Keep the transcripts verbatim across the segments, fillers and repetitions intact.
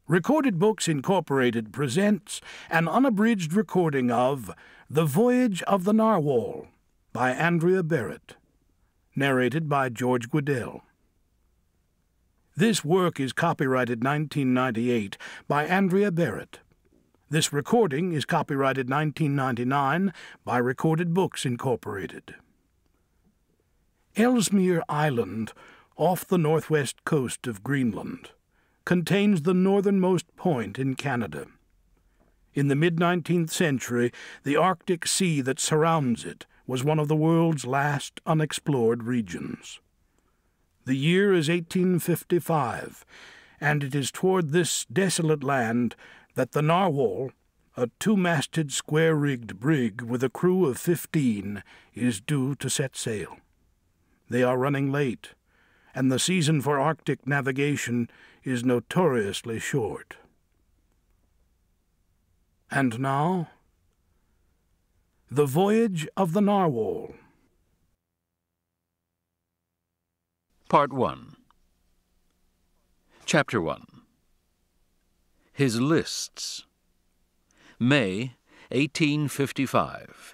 Recorded Books Incorporated presents an unabridged recording of The Voyage of the Narwhal by Andrea Barrett, narrated by George Guidall. This work is copyrighted nineteen ninety-eight by Andrea Barrett. This recording is copyrighted nineteen ninety-nine by Recorded Books Incorporated. Ellesmere Island, off the northwest coast of Greenland, contains the northernmost point in Canada. In the mid-nineteenth century, the Arctic Sea that surrounds it was one of the world's last unexplored regions. The year is eighteen fifty-five, and it is toward this desolate land that the Narwhal, a two-masted square-rigged brig with a crew of fifteen, is due to set sail. They are running late, and the season for Arctic navigation is notoriously short. And now, The Voyage of the Narwhal. Part one. Chapter one. His Lists. May, eighteen fifty-five.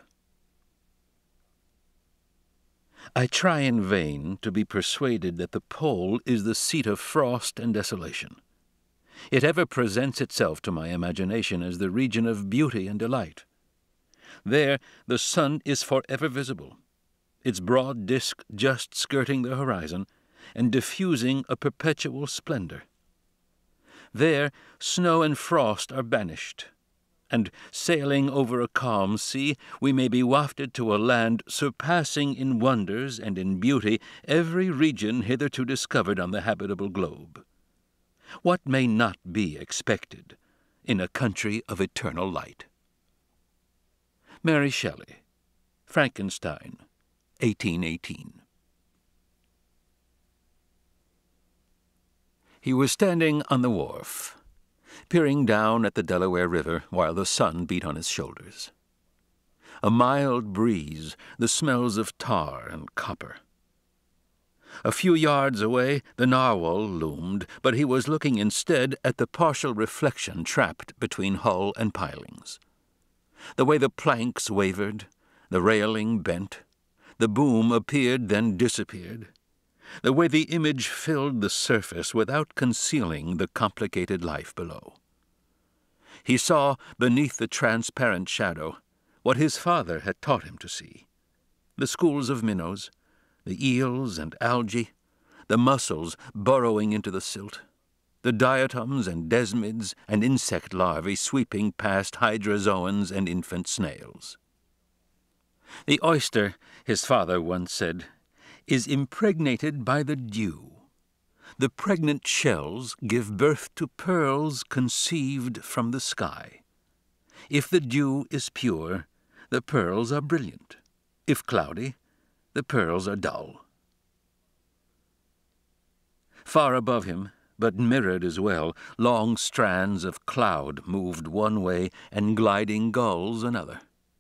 I try in vain to be persuaded that the pole is the seat of frost and desolation. It ever presents itself to my imagination as the region of beauty and delight. There the sun is forever visible, its broad disk just skirting the horizon and diffusing a perpetual splendor. There snow and frost are banished, and sailing over a calm sea, we may be wafted to a land surpassing in wonders and in beauty every region hitherto discovered on the habitable globe. What may not be expected in a country of eternal light? Mary Shelley, Frankenstein, eighteen eighteen. He was standing on the wharf, peering down at the Delaware River while the sun beat on his shoulders. A mild breeze, the smells of tar and copper. A few yards away the narwhal loomed, but he was looking instead at the partial reflection trapped between hull and pilings. The way the planks wavered, the railing bent, the boom appeared then disappeared, the way the image filled the surface without concealing the complicated life below. He saw, beneath the transparent shadow, what his father had taught him to see: the schools of minnows, the eels and algae, the mussels burrowing into the silt, the diatoms and desmids and insect larvae sweeping past hydrozoans and infant snails. The oyster, his father once said, is impregnated by the dew. The pregnant shells give birth to pearls conceived from the sky. If the dew is pure, the pearls are brilliant. If cloudy, the pearls are dull. Far above him, but mirrored as well, long strands of cloud moved one way and gliding gulls another.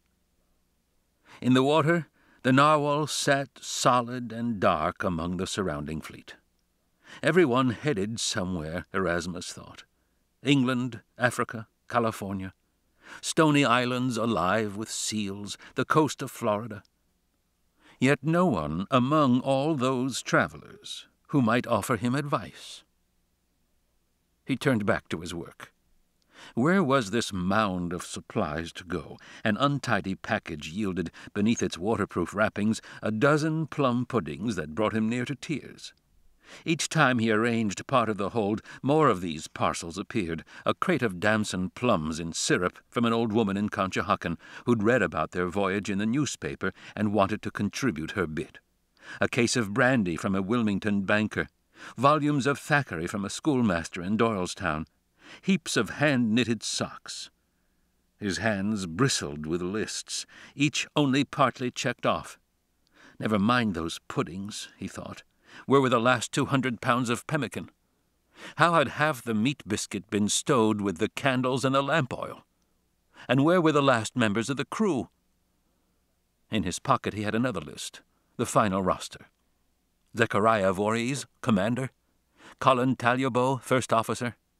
In the water, the narwhal sat solid and dark among the surrounding fleet. Everyone headed somewhere, Erasmus thought. England, Africa, California. Stony islands alive with seals, the coast of Florida. Yet no one among all those travelers who might offer him advice. He turned back to his work. Where was this mound of supplies to go? An untidy package yielded, beneath its waterproof wrappings, a dozen plum puddings that brought him near to tears. Each time he arranged part of the hold, more of these parcels appeared, a crate of damson plums in syrup from an old woman in Conshohocken who'd read about their voyage in the newspaper and wanted to contribute her bit, a case of brandy from a Wilmington banker, volumes of Thackeray from a schoolmaster in Doylestown, heaps of hand-knitted socks. His hands bristled with lists, each only partly checked off. Never mind those puddings, he thought. Where were the last two hundred pounds of pemmican? How had half the meat biscuit been stowed with the candles and the lamp oil? And where were the last members of the crew? In his pocket he had another list, the final roster. Zechariah Voorhees, commander. Colin Talierbow, first officer.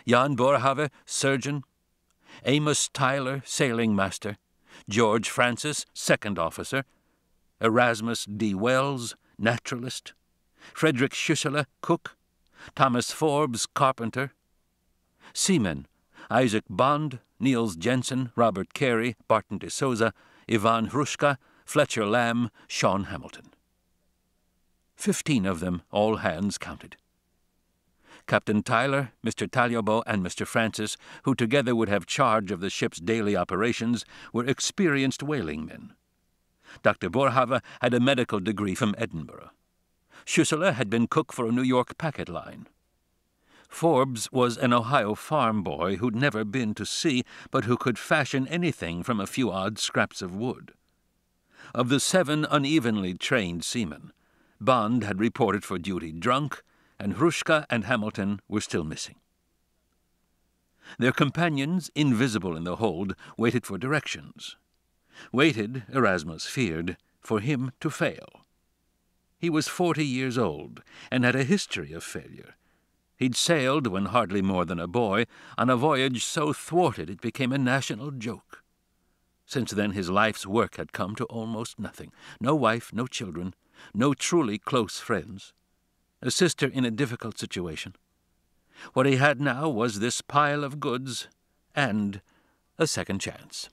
Jan Boerhaave, surgeon, Amos Tyler, sailing master, George Francis, second officer, Erasmus D. Wells, naturalist, Frederick Schussele, cook, Thomas Forbes, carpenter, seamen, Isaac Bond, Niels Jensen, Robert Carey, Barton de Souza, Ivan Hrushka, Fletcher Lamb, Sean Hamilton. Fifteen of them, all hands counted. Captain Tyler, Mister Taliobo, and Mister Francis, who together would have charge of the ship's daily operations, were experienced whaling men. Doctor Boerhaave had a medical degree from Edinburgh. Schussele had been cook for a New York packet line. Forbes was an Ohio farm boy who'd never been to sea, but who could fashion anything from a few odd scraps of wood. Of the seven unevenly trained seamen, Bond had reported for duty drunk, and Hrushka and Hamilton were still missing. Their companions, invisible in the hold, waited for directions. Waited, Erasmus feared, for him to fail. He was forty years old, and had a history of failure. He'd sailed, when hardly more than a boy, on a voyage so thwarted it became a national joke. Since then his life's work had come to almost nothing. No wife, no children, no truly close friends. A sister in a difficult situation. What he had now was this pile of goods and a second chance.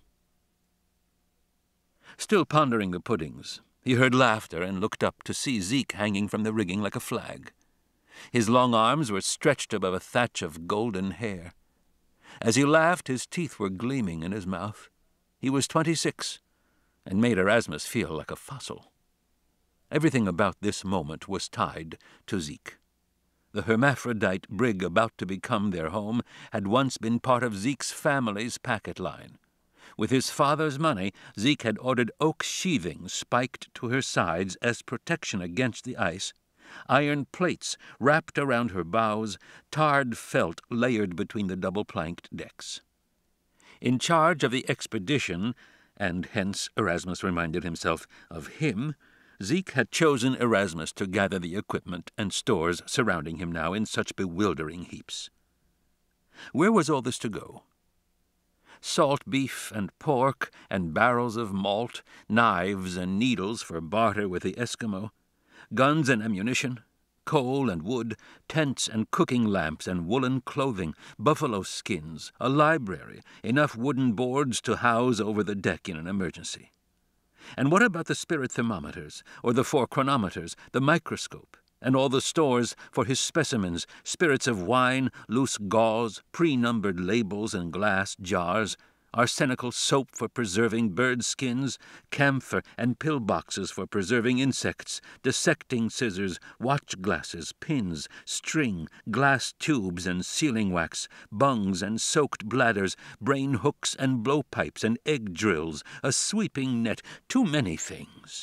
Still pondering the puddings, he heard laughter and looked up to see Zeke hanging from the rigging like a flag. His long arms were stretched above a thatch of golden hair. As he laughed, his teeth were gleaming in his mouth. He was twenty-six, and made Erasmus feel like a fossil. Everything about this moment was tied to Zeke. The hermaphrodite brig about to become their home had once been part of Zeke's family's packet line. With his father's money, Zeke had ordered oak sheathing spiked to her sides as protection against the ice, iron plates wrapped around her bows, tarred felt layered between the double-planked decks. In charge of the expedition, and hence Erasmus reminded himself of him, Zeke had chosen Erasmus to gather the equipment and stores surrounding him now in such bewildering heaps. Where was all this to go? Salt beef and pork and barrels of malt, knives and needles for barter with the Eskimaux, guns and ammunition, coal and wood, tents and cooking lamps and woolen clothing, buffalo skins, a library, enough wooden boards to house over the deck in an emergency. And what about the spirit thermometers, or the four chronometers, the microscope, and all the stores for his specimens, spirits of wine, loose gauze, pre-numbered labels in glass jars, arsenical soap for preserving bird skins, camphor and pill-boxes for preserving insects, dissecting scissors, watch glasses, pins, string, glass tubes and sealing wax, bungs and soaked bladders, brain hooks and blowpipes and egg drills, a sweeping net, too many things.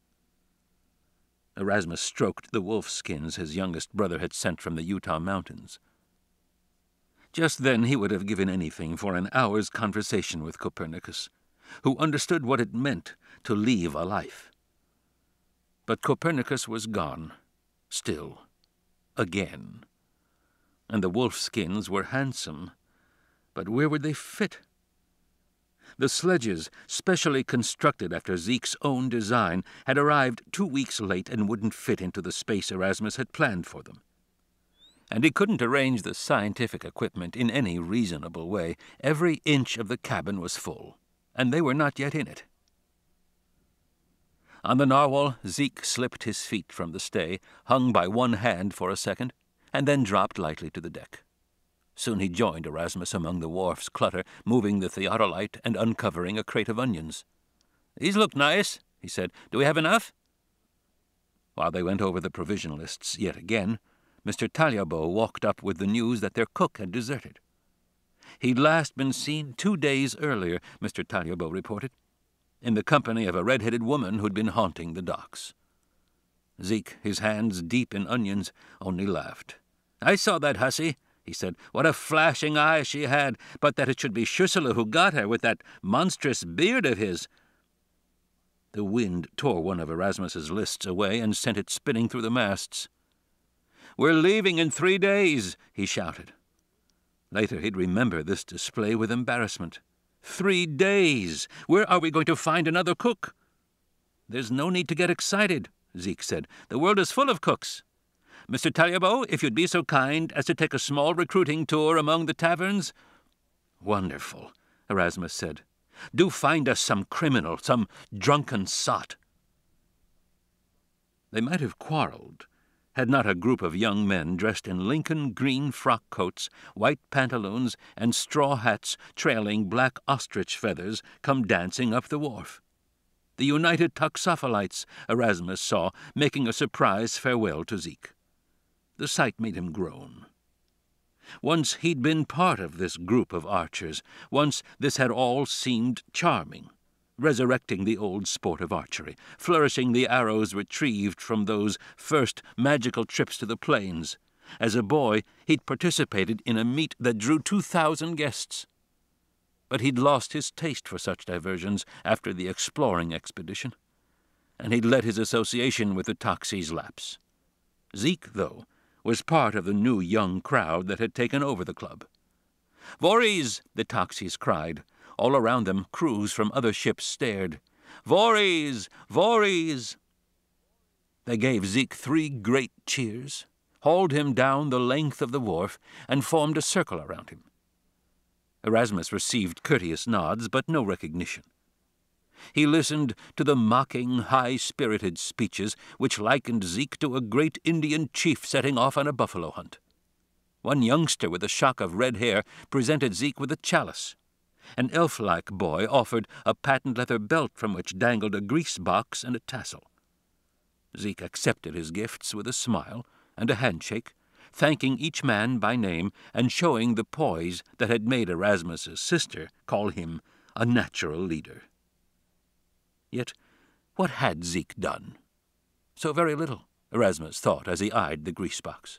Erasmus stroked the wolf skins his youngest brother had sent from the Utah mountains. Just then he would have given anything for an hour's conversation with Copernicus, who understood what it meant to leave a life. But Copernicus was gone, still, again. And the wolf skins were handsome, but where would they fit? The sledges, specially constructed after Zeke's own design, had arrived two weeks late and wouldn't fit into the space Erasmus had planned for them. And he couldn't arrange the scientific equipment in any reasonable way. Every inch of the cabin was full, and they were not yet in it. On the Narwhal, Zeke slipped his feet from the stay, hung by one hand for a second, and then dropped lightly to the deck. Soon he joined Erasmus among the wharf's clutter, moving the theodolite and uncovering a crate of onions. "These look nice," he said. "Do we have enough?" While they went over the provision lists yet again, Mister Taliobo walked up with the news that their cook had deserted. He'd last been seen two days earlier, Mister Taliobo reported, in the company of a red-headed woman who'd been haunting the docks. Zeke, his hands deep in onions, only laughed. "I saw that hussy," he said. "What a flashing eye she had, but that it should be Schussele who got her with that monstrous beard of his." The wind tore one of Erasmus's lists away and sent it spinning through the masts. "We're leaving in three days," he shouted. Later he'd remember this display with embarrassment. Three days! Where are we going to find another cook? There's no need to get excited, Zeke said. The world is full of cooks. Mister Talbot, if you'd be so kind as to take a small recruiting tour among the taverns. Wonderful, Erasmus said. Do find us some criminal, some drunken sot. They might have quarrelled, had not a group of young men dressed in Lincoln green frock coats, white pantaloons, and straw hats trailing black ostrich feathers come dancing up the wharf. The United Toxophilites, Erasmus saw, making a surprise farewell to Zeke. The sight made him groan. Once he'd been part of this group of archers. Once this had all seemed charming, resurrecting the old sport of archery, flourishing the arrows retrieved from those first magical trips to the plains. As a boy, he'd participated in a meet that drew two thousand guests. But he'd lost his taste for such diversions after the exploring expedition, and he'd let his association with the Toxies lapse. Zeke, though, was part of the new young crowd that had taken over the club. "Voorhees!" the Toxies cried. All around them, crews from other ships stared. "Voorhees! Voorhees!" They gave Zeke three great cheers, hauled him down the length of the wharf, and formed a circle around him. Erasmus received courteous nods, but no recognition. He listened to the mocking, high-spirited speeches which likened Zeke to a great Indian chief setting off on a buffalo hunt. One youngster with a shock of red hair presented Zeke with a chalice. An elf-like boy offered a patent leather belt from which dangled a grease box and a tassel. Zeke accepted his gifts with a smile and a handshake, thanking each man by name and showing the poise that had made Erasmus's sister call him a natural leader. Yet what had Zeke done? So very little, Erasmus thought as he eyed the greasebox.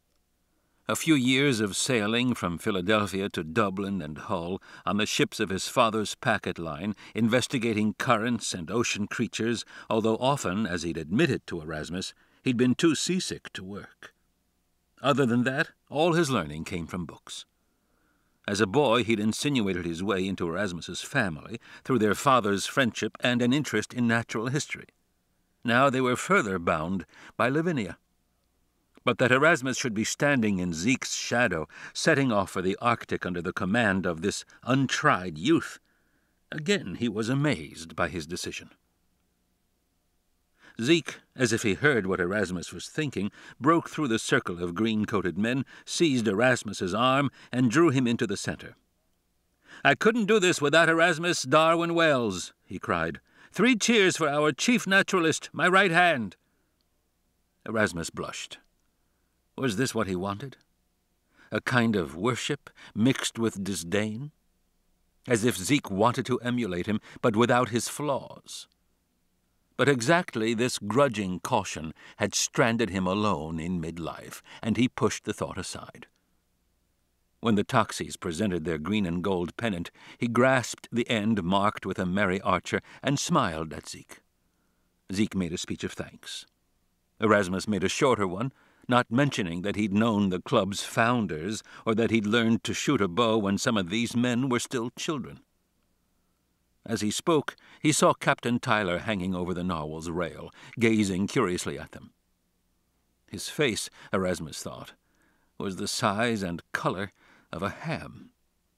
A few years of sailing from Philadelphia to Dublin and Hull on the ships of his father's packet line, investigating currents and ocean creatures, although often, as he'd admitted to Erasmus, he'd been too seasick to work. Other than that, all his learning came from books. As a boy, he'd insinuated his way into Erasmus's family through their father's friendship and an interest in natural history. Now they were further bound by Lavinia. But that Erasmus should be standing in Zeke's shadow, setting off for the Arctic under the command of this untried youth, again he was amazed by his decision. Zeke, as if he heard what Erasmus was thinking, broke through the circle of green-coated men, seized Erasmus's arm, and drew him into the center. "I couldn't do this without Erasmus Darwin Wells," he cried. "Three cheers for our chief naturalist, my right hand." Erasmus blushed. Was this what he wanted? A kind of worship mixed with disdain? As if Zeke wanted to emulate him, but without his flaws. But exactly this grudging caution had stranded him alone in midlife, and he pushed the thought aside. When the Toxies presented their green and gold pennant, he grasped the end marked with a merry archer and smiled at Zeke. Zeke made a speech of thanks. Erasmus made a shorter one, not mentioning that he'd known the club's founders or that he'd learned to shoot a bow when some of these men were still children. As he spoke, he saw Captain Tyler hanging over the Narwhal's rail, gazing curiously at them. His face, Erasmus thought, was the size and color of a ham.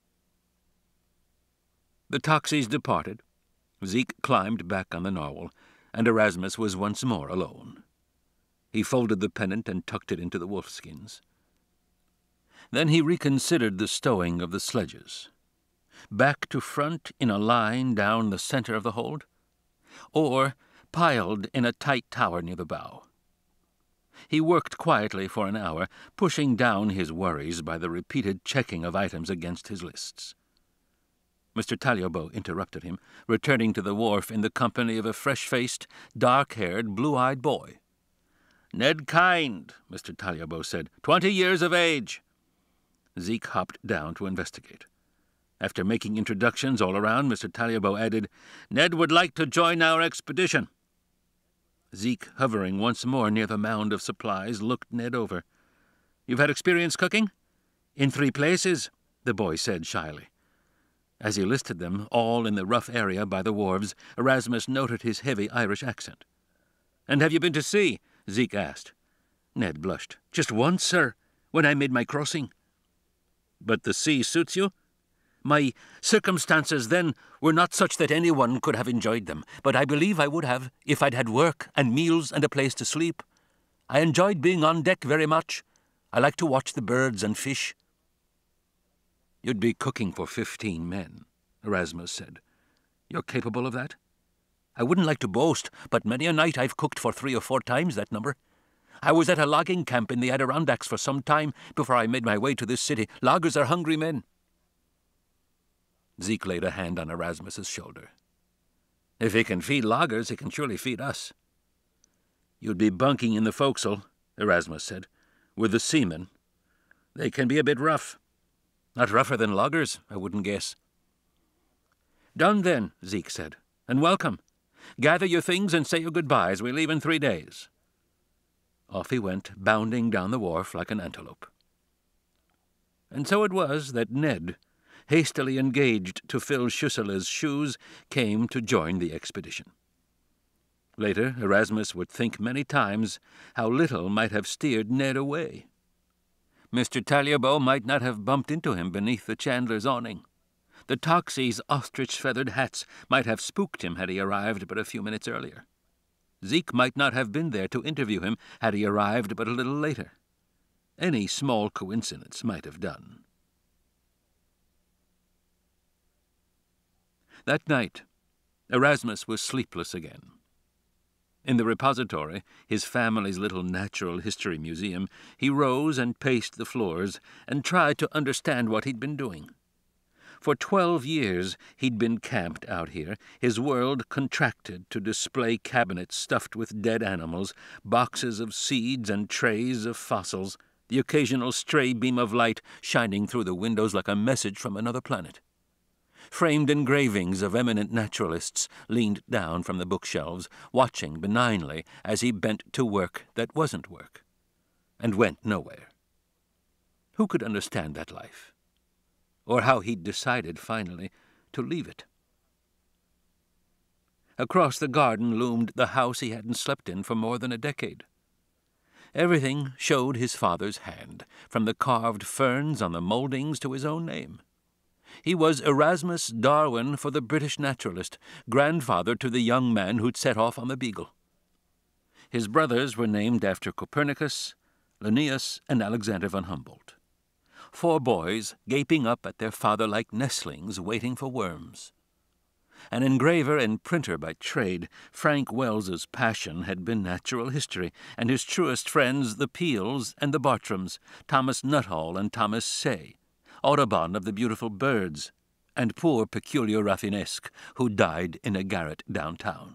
The Toxies departed. Zeke climbed back on the Narwhal, and Erasmus was once more alone. He folded the pennant and tucked it into the wolfskins. Then he reconsidered the stowing of the sledges. Back to front in a line down the center of the hold, or piled in a tight tower near the bow. He worked quietly for an hour, pushing down his worries by the repeated checking of items against his lists. Mister Talbot interrupted him, returning to the wharf in the company of a fresh-faced, dark-haired, blue-eyed boy. "Ned Kind," Mister Talbot said, "twenty years of age." Zeke hopped down to investigate. After making introductions all around, Mister Talbot added, "Ned would like to join our expedition." Zeke, hovering once more near the mound of supplies, looked Ned over. "You've had experience cooking?" "In three places," the boy said shyly. As he listed them, all in the rough area by the wharves, Erasmus noted his heavy Irish accent. "And have you been to sea?" Zeke asked. Ned blushed. "Just once, sir, when I made my crossing." "But the sea suits you?" "My circumstances then were not such that anyone could have enjoyed them, but I believe I would have if I'd had work and meals and a place to sleep. I enjoyed being on deck very much. I like to watch the birds and fish." "You'd be cooking for fifteen men," Erasmus said. "You're capable of that?" "I wouldn't like to boast, but many a night I've cooked for three or four times that number. I was at a logging camp in the Adirondacks for some time before I made my way to this city. Loggers are hungry men." Zeke laid a hand on Erasmus's shoulder. "If he can feed loggers, he can surely feed us." "You'd be bunking in the forecastle," Erasmus said, "with the seamen. They can be a bit rough." "Not rougher than loggers, I wouldn't guess." "Done then," Zeke said, "and welcome. Gather your things and say your goodbyes. We leave in three days." Off he went, bounding down the wharf like an antelope. And so it was that Ned, hastily engaged to fill Chusselet's shoes, came to join the expedition. Later, Erasmus would think many times how little might have steered Ned away. Mister Talierbeau might not have bumped into him beneath the chandler's awning. The Toxie's ostrich-feathered hats might have spooked him had he arrived but a few minutes earlier. Zeke might not have been there to interview him had he arrived but a little later. Any small coincidence might have done. That night, Erasmus was sleepless again. In the repository, his family's little natural history museum, he rose and paced the floors and tried to understand what he'd been doing. For twelve years he'd been camped out here, his world contracted to display cabinets stuffed with dead animals, boxes of seeds and trays of fossils, the occasional stray beam of light shining through the windows like a message from another planet. Framed engravings of eminent naturalists leaned down from the bookshelves, watching benignly as he bent to work that wasn't work, and went nowhere. Who could understand that life? Or how he'd decided, finally, to leave it? Across the garden loomed the house he hadn't slept in for more than a decade. Everything showed his father's hand, from the carved ferns on the mouldings to his own name. He was Erasmus Darwin for the British naturalist, grandfather to the young man who'd set off on the Beagle. His brothers were named after Copernicus, Linnaeus, and Alexander von Humboldt. Four boys gaping up at their father like nestlings waiting for worms. An engraver and printer by trade, Frank Wells's passion had been natural history, and his truest friends the Peels and the Bartrams, Thomas Nuttall and Thomas Say, Audubon of the beautiful birds, and poor Peculiar Raffinesque, who died in a garret downtown.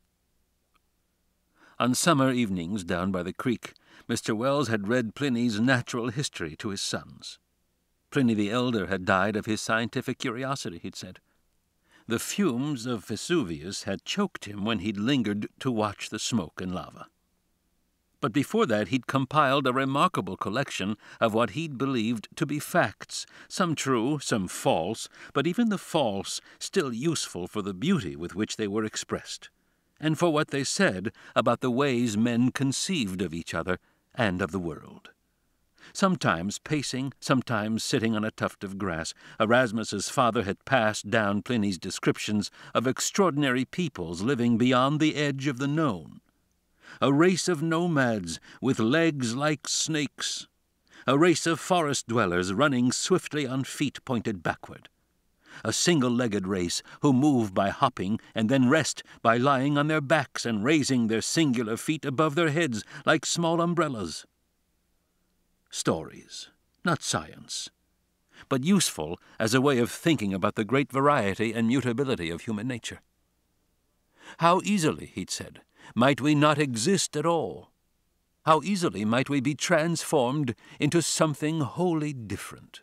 On summer evenings down by the creek, Mister Wells had read Pliny's Natural History to his sons. Pliny the Elder had died of his scientific curiosity, he'd said. The fumes of Vesuvius had choked him when he'd lingered to watch the smoke and lava. But before that he'd compiled a remarkable collection of what he'd believed to be facts, some true, some false, but even the false still useful for the beauty with which they were expressed, and for what they said about the ways men conceived of each other and of the world. Sometimes pacing, sometimes sitting on a tuft of grass, Erasmus's father had passed down Pliny's descriptions of extraordinary peoples living beyond the edge of the known. A race of nomads with legs like snakes. A race of forest dwellers running swiftly on feet pointed backward. A single-legged race who move by hopping and then rest by lying on their backs and raising their singular feet above their heads like small umbrellas. Stories, not science, but useful as a way of thinking about the great variety and mutability of human nature. How easily, he'd said, might we not exist at all? How easily might we be transformed into something wholly different?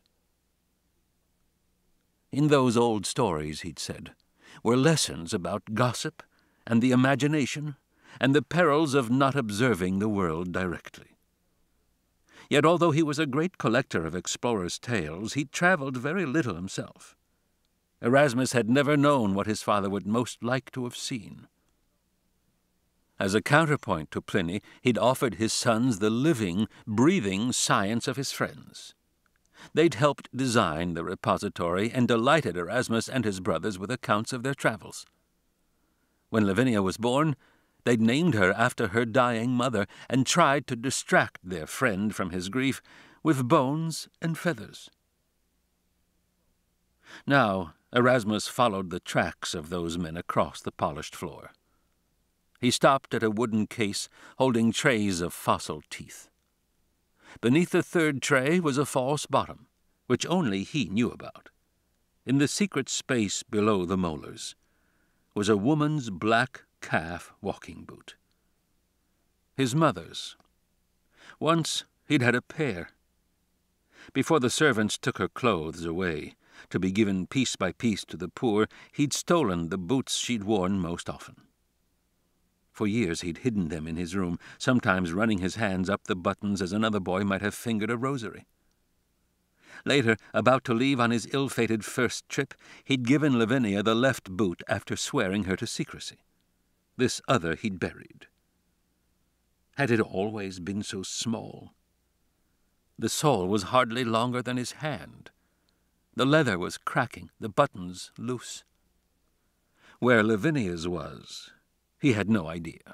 In those old stories, he'd said, were lessons about gossip and the imagination and the perils of not observing the world directly. Yet although he was a great collector of explorers' tales, he travelled very little himself. Erasmus had never known what his father would most like to have seen. As a counterpoint to Pliny, he'd offered his sons the living, breathing science of his friends. They'd helped design the repository and delighted Erasmus and his brothers with accounts of their travels. When Lavinia was born, they'd named her after her dying mother and tried to distract their friend from his grief with bones and feathers. Now Erasmus followed the tracks of those men across the polished floor. He stopped at a wooden case holding trays of fossil teeth. Beneath the third tray was a false bottom, which only he knew about. In the secret space below the molars was a woman's black calf walking boot. His mother's. Once he'd had a pair. Before the servants took her clothes away, to be given piece by piece to the poor, he'd stolen the boots she'd worn most often. For years he'd hidden them in his room, sometimes running his hands up the buttons as another boy might have fingered a rosary. Later, about to leave on his ill-fated first trip, he'd given Lavinia the left boot after swearing her to secrecy. This other he'd buried. Had it always been so small? The sole was hardly longer than his hand. The leather was cracking, the buttons loose. Where Lavinia's was, he had no idea.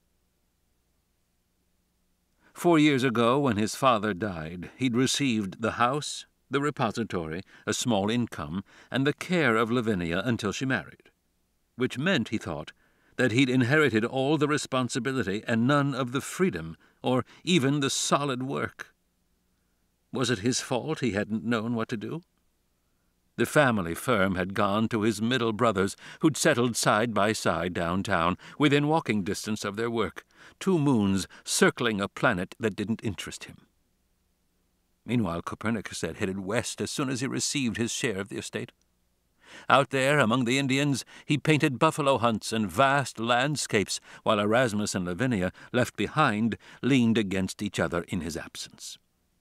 Four years ago, when his father died, he'd received the house, the repository, a small income, and the care of Lavinia until she married, which meant, he thought, that he'd inherited all the responsibility and none of the freedom, or even the solid work. Was it his fault he hadn't known what to do? The family firm had gone to his middle brothers, who'd settled side by side downtown, within walking distance of their work, two moons circling a planet that didn't interest him. Meanwhile, Copernicus had headed west as soon as he received his share of the estate. Out there, among the Indians, he painted buffalo hunts and vast landscapes, while Erasmus and Lavinia, left behind, leaned against each other in his absence.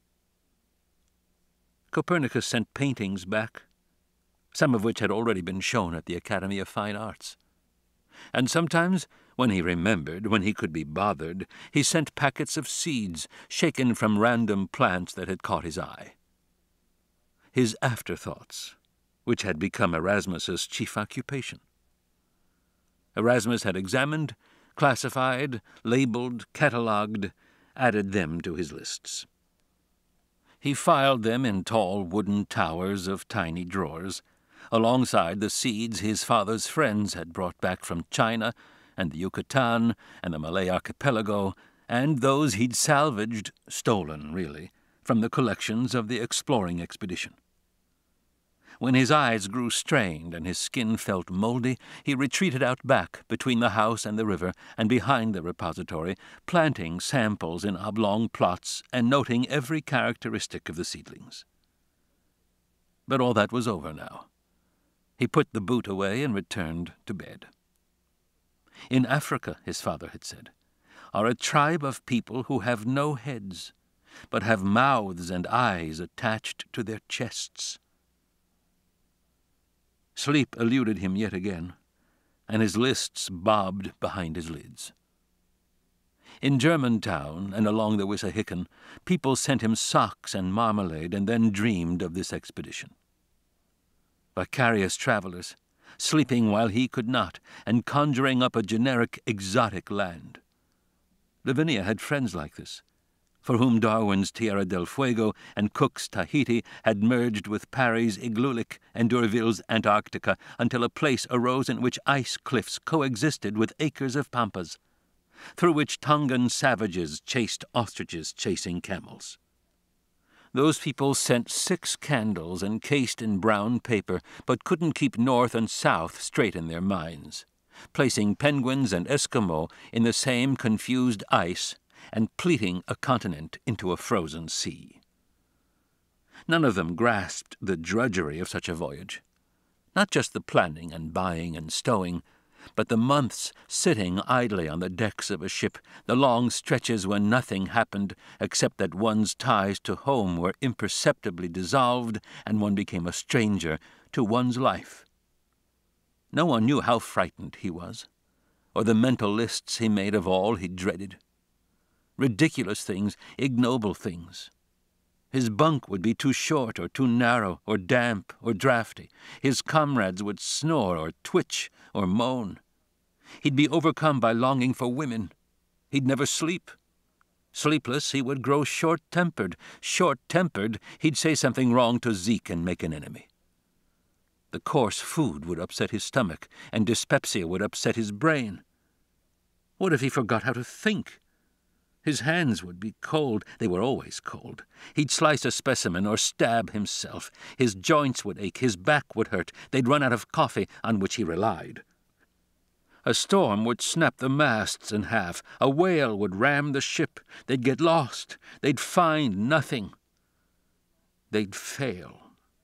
Copernicus sent paintings back, some of which had already been shown at the Academy of Fine Arts. And sometimes, when he remembered, when he could be bothered, he sent packets of seeds, shaken from random plants that had caught his eye. His afterthoughts, which had become Erasmus's chief occupation. Erasmus had examined, classified, labeled, catalogued, added them to his lists. He filed them in tall wooden towers of tiny drawers, alongside the seeds his father's friends had brought back from China and the Yucatan and the Malay archipelago, and those he'd salvaged, stolen really, from the collections of the exploring expedition. When his eyes grew strained and his skin felt mouldy, he retreated out back between the house and the river and behind the repository, planting samples in oblong plots and noting every characteristic of the seedlings. But all that was over now. He put the boot away and returned to bed. In Africa, his father had said, are a tribe of people who have no heads, but have mouths and eyes attached to their chests. Sleep eluded him yet again, and his lists bobbed behind his lids. In Germantown and along the Wissahickon, people sent him socks and marmalade and then dreamed of this expedition. Vicarious travelers, sleeping while he could not, and conjuring up a generic exotic land. Lavinia had friends like this, for whom Darwin's Tierra del Fuego and Cook's Tahiti had merged with Parry's Igloolik and D'Urville's Antarctica until a place arose in which ice cliffs coexisted with acres of pampas, through which Tongan savages chased ostriches chasing camels. Those people sent six candles encased in brown paper, but couldn't keep north and south straight in their minds, placing penguins and Eskimaux in the same confused ice and pleating a continent into a frozen sea. None of them grasped the drudgery of such a voyage, not just the planning and buying and stowing, But the months sitting idly on the decks of a ship, the long stretches when nothing happened except that one's ties to home were imperceptibly dissolved and one became a stranger to one's life. No one knew how frightened he was, or the mental lists he made of all he dreaded. Ridiculous things, ignoble things. His bunk would be too short or too narrow or damp or draughty. His comrades would snore or twitch or moan. He'd be overcome by longing for women. He'd never sleep. Sleepless, he would grow short-tempered. Short-tempered, he'd say something wrong to Zeke and make an enemy. The coarse food would upset his stomach, and dyspepsia would upset his brain. What if he forgot how to think? His hands would be cold. They were always cold. He'd slice a specimen or stab himself. His joints would ache. His back would hurt. They'd run out of coffee, on which he relied. A storm would snap the masts in half. A whale would ram the ship. They'd get lost. They'd find nothing. They'd fail.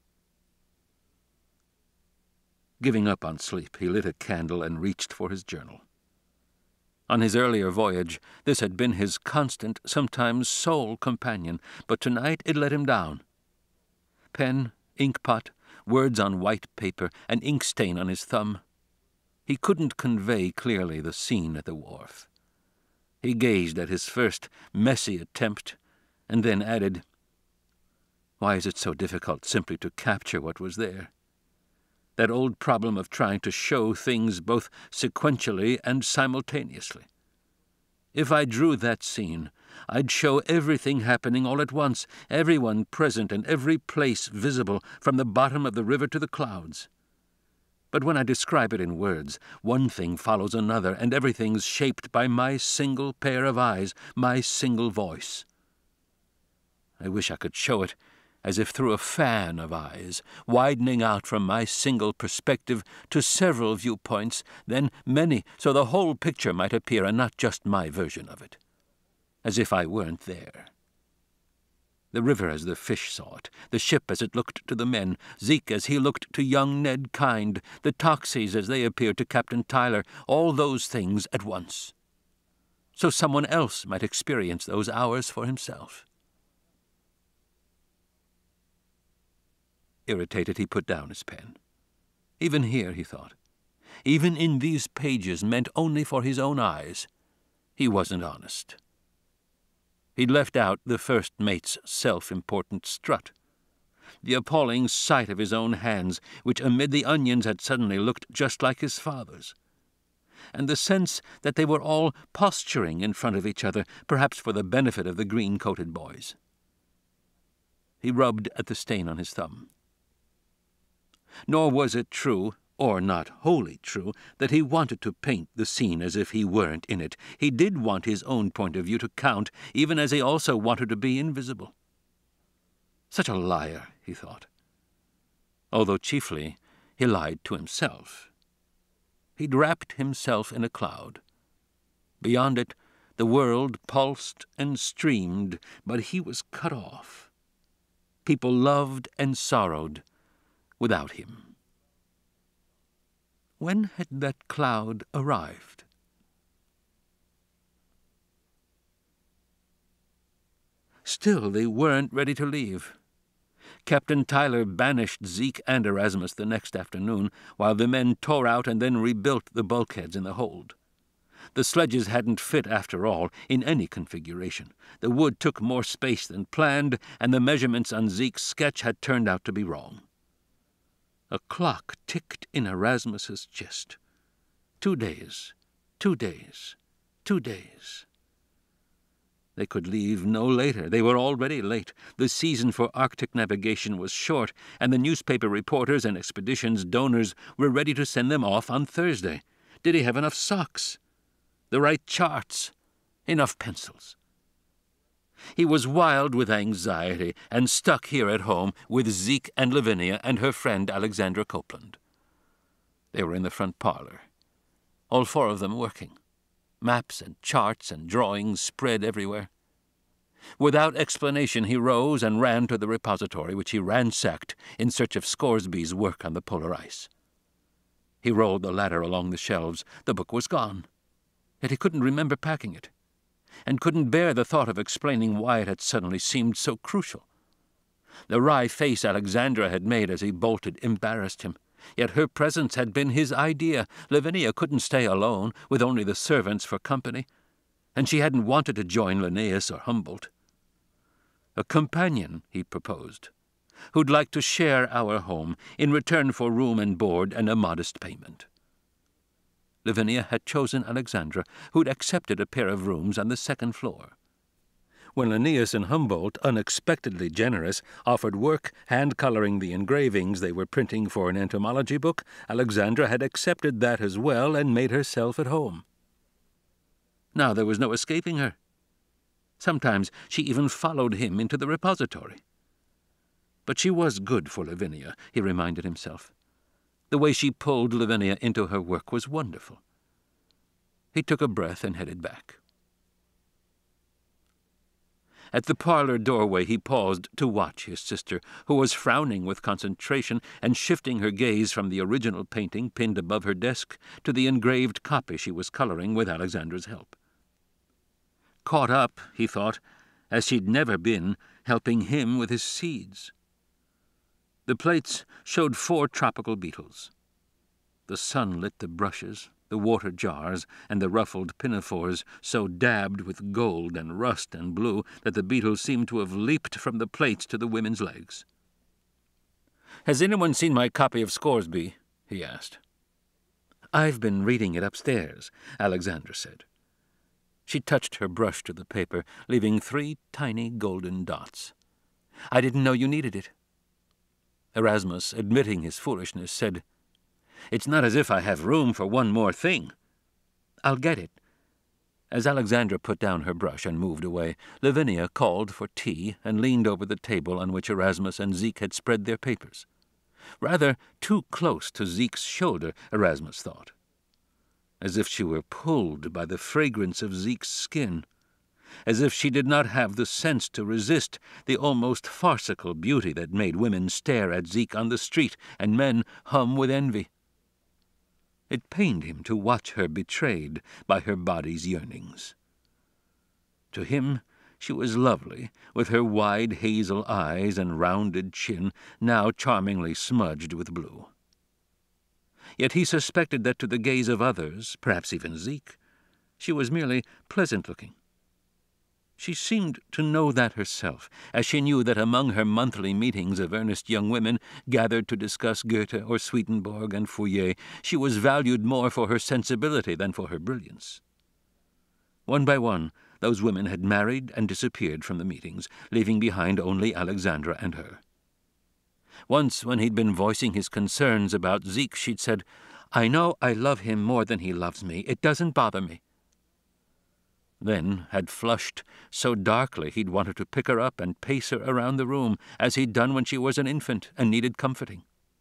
Giving up on sleep, he lit a candle and reached for his journal. On his earlier voyage, this had been his constant, sometimes sole companion, but tonight it let him down. Pen, inkpot, words on white paper, an ink stain on his thumb. He couldn't convey clearly the scene at the wharf. He gazed at his first messy attempt, and then added, "Why is it so difficult simply to capture what was there? That old problem of trying to show things both sequentially and simultaneously. If I drew that scene, I'd show everything happening all at once, everyone present and every place visible, from the bottom of the river to the clouds. But when I describe it in words, one thing follows another, and everything's shaped by my single pair of eyes, my single voice. I wish I could show it as if through a fan of eyes, widening out from my single perspective to several viewpoints, then many, so the whole picture might appear and not just my version of it. As if I weren't there. The river as the fish saw it, the ship as it looked to the men, Zeke as he looked to young Ned Kind, the Toxies as they appeared to Captain Tyler, all those things at once. So someone else might experience those hours for himself. Irritated, he put down his pen. Even here, he thought, even in these pages meant only for his own eyes, he wasn't honest. He'd left out the first mate's self-important strut, the appalling sight of his own hands, which amid the onions had suddenly looked just like his father's, and the sense that they were all posturing in front of each other, perhaps for the benefit of the green-coated boys. He rubbed at the stain on his thumb. Nor was it true, or not wholly true, that he wanted to paint the scene as if he weren't in it. He did want his own point of view to count, even as he also wanted to be invisible. Such a liar, he thought. Although chiefly he lied to himself. He'd wrapped himself in a cloud. Beyond it, the world pulsed and streamed, but he was cut off. People loved and sorrowed without him. When had that cloud arrived? Still, they weren't ready to leave. Captain Tyler banished Zeke and Erasmus the next afternoon, while the men tore out and then rebuilt the bulkheads in the hold. The sledges hadn't fit, after all, in any configuration. The wood took more space than planned, and the measurements on Zeke's sketch had turned out to be wrong. A clock ticked in Erasmus's chest. Two days, two days, two days. They could leave no later. They were already late. The season for Arctic navigation was short, and the newspaper reporters and expedition's donors were ready to send them off on Thursday. Did he have enough socks? The right charts? Enough pencils? He was wild with anxiety and stuck here at home with Zeke and Lavinia and her friend Alexandra Copeland. They were in the front parlor, all four of them working, maps and charts and drawings spread everywhere. Without explanation, he rose and ran to the repository, which he ransacked in search of Scoresby's work on the polar ice. He rolled the ladder along the shelves. The book was gone. Yet he couldn't remember packing it, and couldn't bear the thought of explaining why it had suddenly seemed so crucial. The wry face Alexandra had made as he bolted embarrassed him. Yet her presence had been his idea. Lavinia couldn't stay alone, with only the servants for company, and she hadn't wanted to join Linnaeus or Humboldt. A companion, he proposed, who'd like to share our home in return for room and board and a modest payment. Lavinia had chosen Alexandra, who'd accepted a pair of rooms on the second floor. When Linnaeus and Humboldt, unexpectedly generous, offered work hand-coloring the engravings they were printing for an entomology book, Alexandra had accepted that as well and made herself at home. Now there was no escaping her. Sometimes she even followed him into the repository. But she was good for Lavinia, he reminded himself. The way she pulled Lavinia into her work was wonderful. He took a breath and headed back. At the parlor doorway he paused to watch his sister, who was frowning with concentration and shifting her gaze from the original painting pinned above her desk to the engraved copy she was coloring with Alexandra's help. Caught up, he thought, as she'd never been, helping him with his seeds. The plates showed four tropical beetles. The sun lit the brushes, the water jars, and the ruffled pinafores so dabbed with gold and rust and blue that the beetles seemed to have leaped from the plates to the women's legs. "Has anyone seen my copy of Scoresby?" he asked. "I've been reading it upstairs," Alexandra said. She touched her brush to the paper, leaving three tiny golden dots. "I didn't know you needed it." Erasmus, admitting his foolishness, said, "It's not as if I have room for one more thing." "I'll get it." As Alexandra put down her brush and moved away, Lavinia called for tea and leaned over the table on which Erasmus and Zeke had spread their papers. Rather too close to Zeke's shoulder, Erasmus thought. As if she were pulled by the fragrance of Zeke's skin. As if she did not have the sense to resist the almost farcical beauty that made women stare at Zeke on the street and men hum with envy. It pained him to watch her betrayed by her body's yearnings. To him she was lovely, with her wide hazel eyes and rounded chin now charmingly smudged with blue. Yet he suspected that to the gaze of others, perhaps even Zeke, she was merely pleasant-looking. She seemed to know that herself, as she knew that among her monthly meetings of earnest young women gathered to discuss Goethe or Swedenborg and Fourier, she was valued more for her sensibility than for her brilliance. One by one, those women had married and disappeared from the meetings, leaving behind only Alexandra and her. Once, when he'd been voicing his concerns about Zeke, she'd said, "I know I love him more than he loves me. It doesn't bother me." Then had flushed so darkly he'd wanted to pick her up and pace her around the room, as he'd done when she was an infant and needed comforting.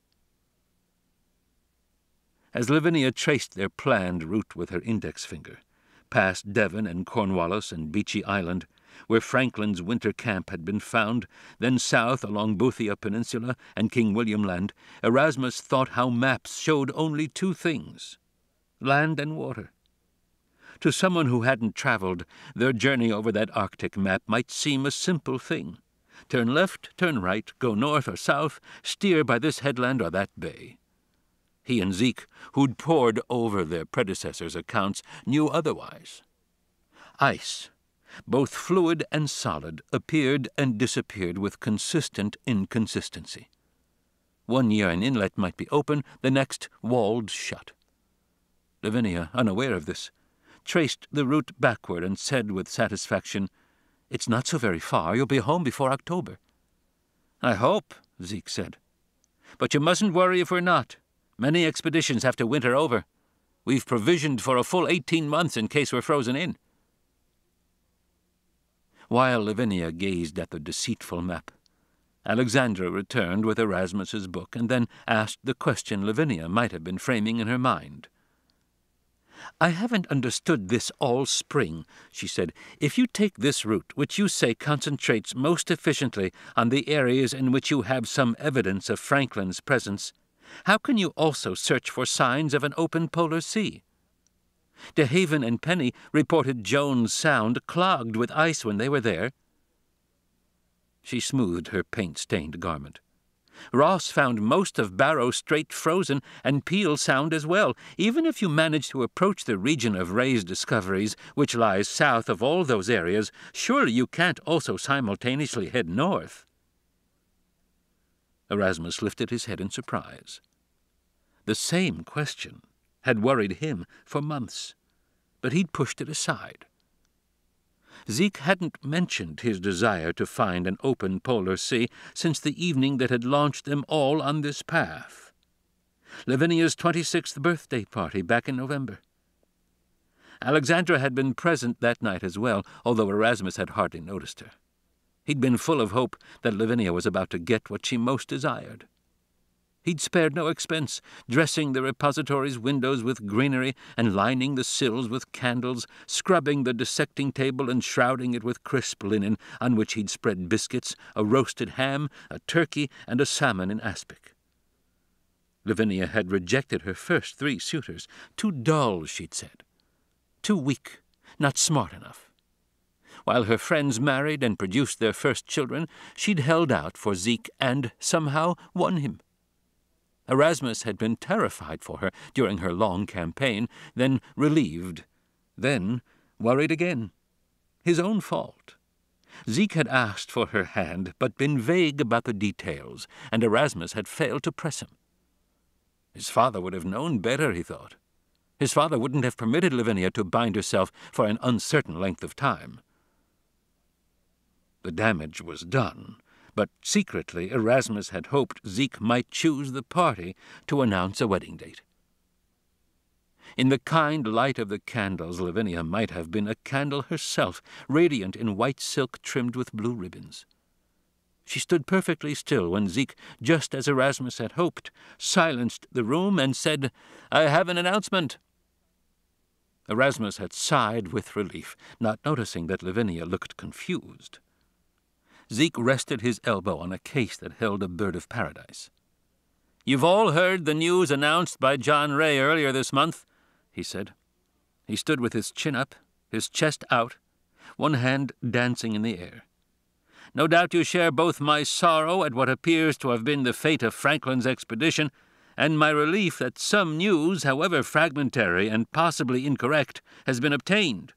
As Lavinia traced their planned route with her index finger, past Devon and Cornwallis and Beechy Island, where Franklin's winter camp had been found, then south along Boothia Peninsula and King William Land, Erasmus thought how maps showed only two things, land and water. To someone who hadn't travelled, their journey over that Arctic map might seem a simple thing. Turn left, turn right, go north or south, steer by this headland or that bay. He and Zeke, who'd pored over their predecessors' accounts, knew otherwise. Ice, both fluid and solid, appeared and disappeared with consistent inconsistency. One year an inlet might be open, the next walled shut. Lavinia, unaware of this, traced the route backward and said with satisfaction, "It's not so very far. You'll be home before October." "I hope," Zeke said. "But you mustn't worry if we're not. Many expeditions have to winter over. We've provisioned for a full eighteen months in case we're frozen in." While Lavinia gazed at the deceitful map, Alexandra returned with Erasmus's book and then asked the question Lavinia might have been framing in her mind. "I haven't understood this all spring," she said. "If you take this route, which you say concentrates most efficiently on the areas in which you have some evidence of Franklin's presence, How can you also search for signs of an open polar sea? De Haven and Penny reported Jones Sound clogged with ice when they were there. She smoothed her paint-stained garment. Ross found most of Barrow Strait frozen, and Peel Sound as well. Even if you manage to approach the region of Ray's discoveries, which lies south of all those areas, surely you can't also simultaneously head north. Erasmus lifted his head in surprise. The same question had worried him for months, but he'd pushed it aside. Zeke hadn't mentioned his desire to find an open polar sea since the evening that had launched them all on this path. Lavinia's twenty-sixth birthday party back in November. Alexandra had been present that night as well, although Erasmus had hardly noticed her. He'd been full of hope that Lavinia was about to get what she most desired. He'd spared no expense, dressing the repository's windows with greenery and lining the sills with candles, scrubbing the dissecting table and shrouding it with crisp linen, on which he'd spread biscuits, a roasted ham, a turkey, and a salmon in aspic. Lavinia had rejected her first three suitors. Too dull, she'd said. Too weak, not smart enough. While her friends married and produced their first children, she'd held out for Zeke and somehow won him. Erasmus had been terrified for her during her long campaign, then relieved, then worried again. His own fault. Zeke had asked for her hand, but been vague about the details, and Erasmus had failed to press him. His father would have known better, he thought. His father wouldn't have permitted Lavinia to bind herself for an uncertain length of time. The damage was done. But secretly Erasmus had hoped Zeke might choose the party to announce a wedding date. In the kind light of the candles, Lavinia might have been a candle herself, radiant in white silk trimmed with blue ribbons. She stood perfectly still when Zeke, just as Erasmus had hoped, silenced the room and said, "I have an announcement." Erasmus had sighed with relief, not noticing that Lavinia looked confused. Zeke rested his elbow on a case that held a bird of paradise. "You've all heard the news announced by John Ray earlier this month," he said. He stood with his chin up, his chest out, one hand dancing in the air. "No doubt you share both my sorrow at what appears to have been the fate of Franklin's expedition, and my relief that some news, however fragmentary and possibly incorrect, has been obtained."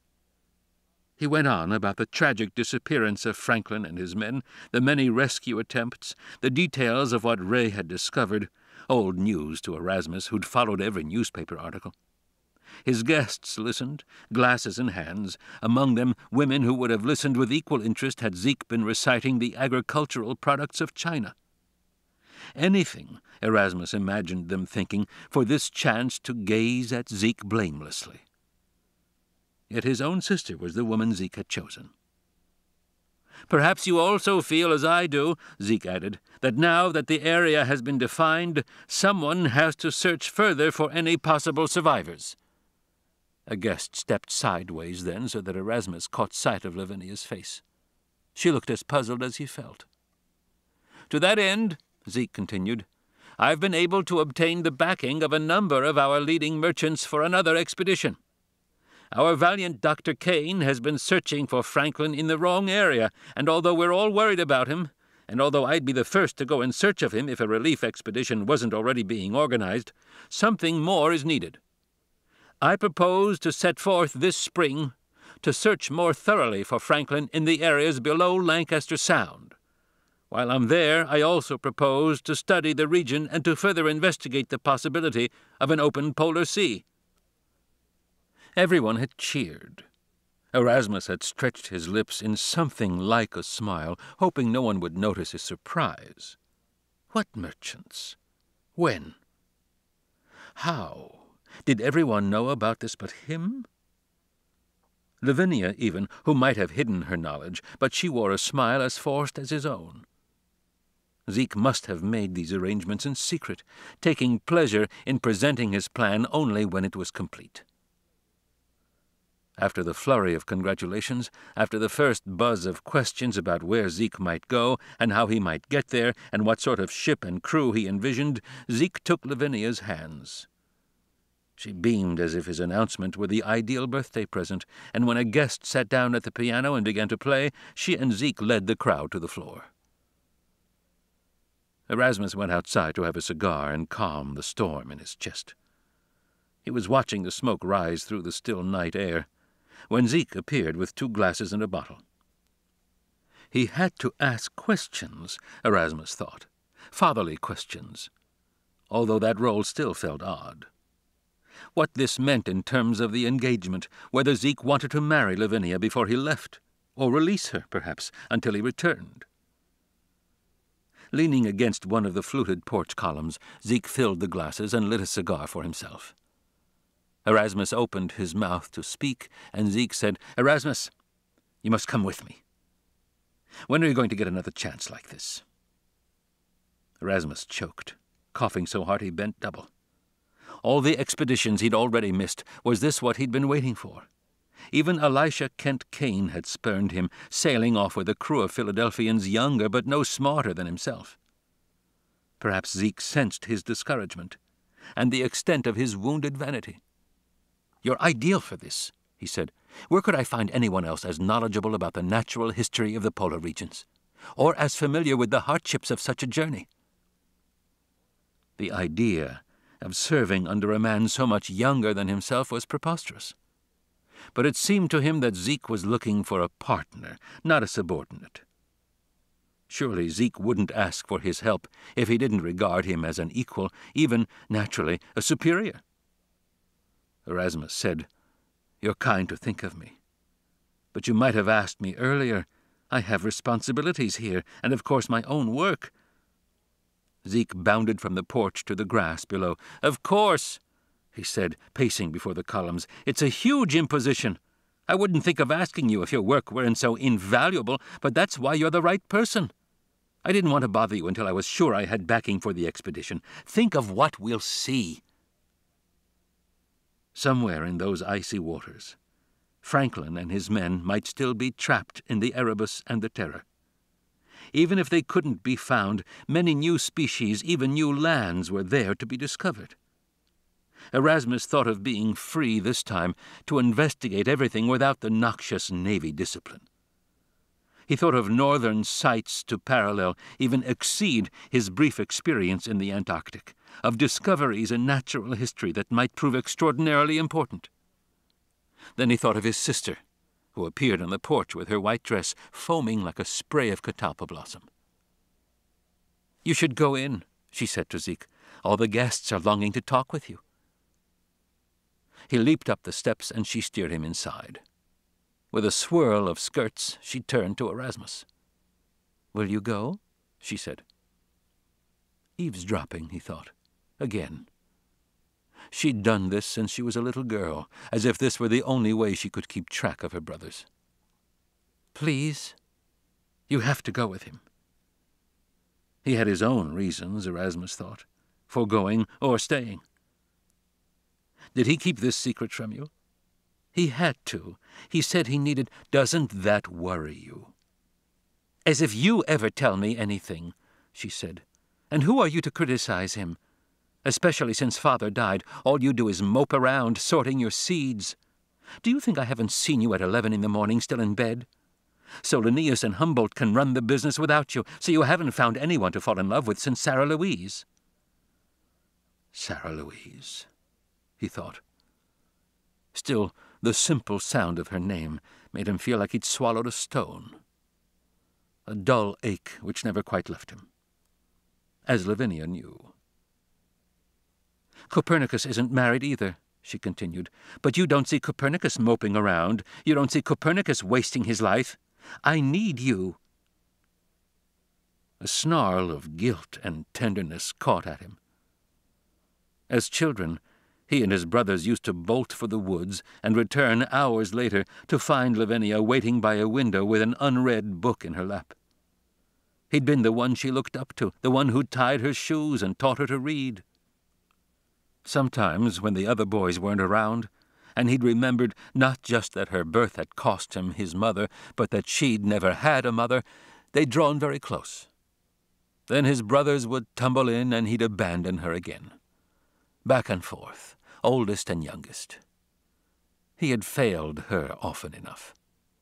He went on about the tragic disappearance of Franklin and his men, the many rescue attempts, the details of what Ray had discovered, old news to Erasmus, who'd followed every newspaper article. His guests listened, glasses in hands, among them women who would have listened with equal interest had Zeke been reciting the agricultural products of China. Anything, Erasmus imagined them thinking, for this chance to gaze at Zeke blamelessly. Yet his own sister was the woman Zeke had chosen. "Perhaps you also feel, as I do," Zeke added, "that now that the area has been defined, someone has to search further for any possible survivors." A guest stepped sideways then so that Erasmus caught sight of Lavinia's face. She looked as puzzled as he felt. "To that end," Zeke continued, "I've been able to obtain the backing of a number of our leading merchants for another expedition. Our valiant Doctor Kane has been searching for Franklin in the wrong area, and although we're all worried about him, and although I'd be the first to go in search of him if a relief expedition wasn't already being organized, something more is needed. I propose to set forth this spring to search more thoroughly for Franklin in the areas below Lancaster Sound. While I'm there, I also propose to study the region and to further investigate the possibility of an open polar sea." Everyone had cheered. Erasmus had stretched his lips in something like a smile, hoping no one would notice his surprise. What merchants? When? How? Did everyone know about this but him? Lavinia, even, who might have hidden her knowledge, but she wore a smile as forced as his own. Zeke must have made these arrangements in secret, taking pleasure in presenting his plan only when it was complete. After the flurry of congratulations, after the first buzz of questions about where Zeke might go, and how he might get there, and what sort of ship and crew he envisioned, Zeke took Lavinia's hands. She beamed as if his announcement were the ideal birthday present, and when a guest sat down at the piano and began to play, she and Zeke led the crowd to the floor. Erasmus went outside to have a cigar and calm the storm in his chest. He was watching the smoke rise through the still night air, when Zeke appeared with two glasses and a bottle. He had to ask questions, Erasmus thought, fatherly questions, although that role still felt odd. What this meant in terms of the engagement, whether Zeke wanted to marry Lavinia before he left, or release her, perhaps, until he returned. Leaning against one of the fluted porch columns, Zeke filled the glasses and lit a cigar for himself. Erasmus opened his mouth to speak, and Zeke said, "Erasmus, you must come with me. When are you going to get another chance like this?" Erasmus choked, coughing so hard he bent double. All the expeditions he'd already missed, was this what he'd been waiting for? Even Elisha Kent Kane had spurned him, sailing off with a crew of Philadelphians younger but no smarter than himself. Perhaps Zeke sensed his discouragement, and the extent of his wounded vanity. "You're ideal for this," he said. "Where could I find anyone else as knowledgeable about the natural history of the polar regions, or as familiar with the hardships of such a journey?" The idea of serving under a man so much younger than himself was preposterous. But it seemed to him that Zeke was looking for a partner, not a subordinate. Surely Zeke wouldn't ask for his help if he didn't regard him as an equal, even, naturally, a superior. Erasmus said, "You're kind to think of me. But you might have asked me earlier. I have responsibilities here, and of course my own work." Zeke bounded from the porch to the grass below. "Of course," he said, pacing before the columns. "It's a huge imposition. I wouldn't think of asking you if your work weren't so invaluable, but that's why you're the right person. I didn't want to bother you until I was sure I had backing for the expedition. Think of what we'll see." Somewhere in those icy waters, Franklin and his men might still be trapped in the Erebus and the Terror. Even if they couldn't be found, many new species, even new lands, were there to be discovered. Erasmus thought of being free this time to investigate everything without the noxious Navy discipline. He thought of northern sights to parallel, even exceed, his brief experience in the Antarctic, of discoveries in natural history that might prove extraordinarily important. Then he thought of his sister, who appeared on the porch with her white dress foaming like a spray of catalpa blossom. "You should go in," she said to Zeke. "All the guests are longing to talk with you." He leaped up the steps, and she steered him inside. With a swirl of skirts, she turned to Erasmus. "Will you go?" she said. Eavesdropping, he thought. Again. She'd done this since she was a little girl, as if this were the only way she could keep track of her brothers. "Please, you have to go with him." He had his own reasons, Erasmus thought, for going or staying. Did he keep this secret from you? He had to. He said he needed. "Doesn't that worry you?" "As if you ever tell me anything," she said. "And who are you to criticize him? Especially since Father died, all you do is mope around, sorting your seeds. Do you think I haven't seen you at eleven in the morning still in bed? So Linnaeus and Humboldt can run the business without you, so you haven't found anyone to fall in love with since Sarah Louise." Sarah Louise, he thought. Still, the simple sound of her name made him feel like he'd swallowed a stone. A dull ache which never quite left him. As Lavinia knew. "Copernicus isn't married either," she continued. "But you don't see Copernicus moping around. You don't see Copernicus wasting his life. I need you." A snarl of guilt and tenderness caught at him. As children, he and his brothers used to bolt for the woods and return hours later to find Lavinia waiting by a window with an unread book in her lap. He'd been the one she looked up to, the one who'd tied her shoes and taught her to read. Sometimes, when the other boys weren't around, and he'd remembered not just that her birth had cost him his mother, but that she'd never had a mother, they'd drawn very close. Then his brothers would tumble in, and he'd abandon her again. Back and forth, oldest and youngest. He had failed her often enough.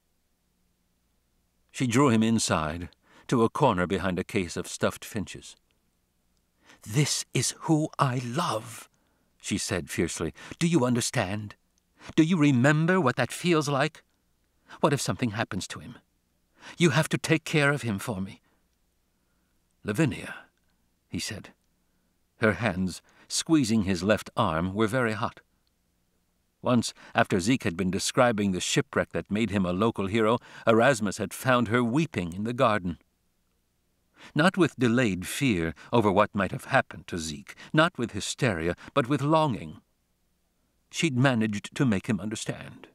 She drew him inside, to a corner behind a case of stuffed finches. "This is who I love," she said fiercely. "Do you understand? Do you remember what that feels like? What if something happens to him? You have to take care of him for me." "Lavinia," he said. Her hands, squeezing his left arm, were very hot. Once, after Zeke had been describing the shipwreck that made him a local hero, Erasmus had found her weeping in the garden. Not with delayed fear over what might have happened to Zeke, not with hysteria, but with longing. She'd managed to make him understand.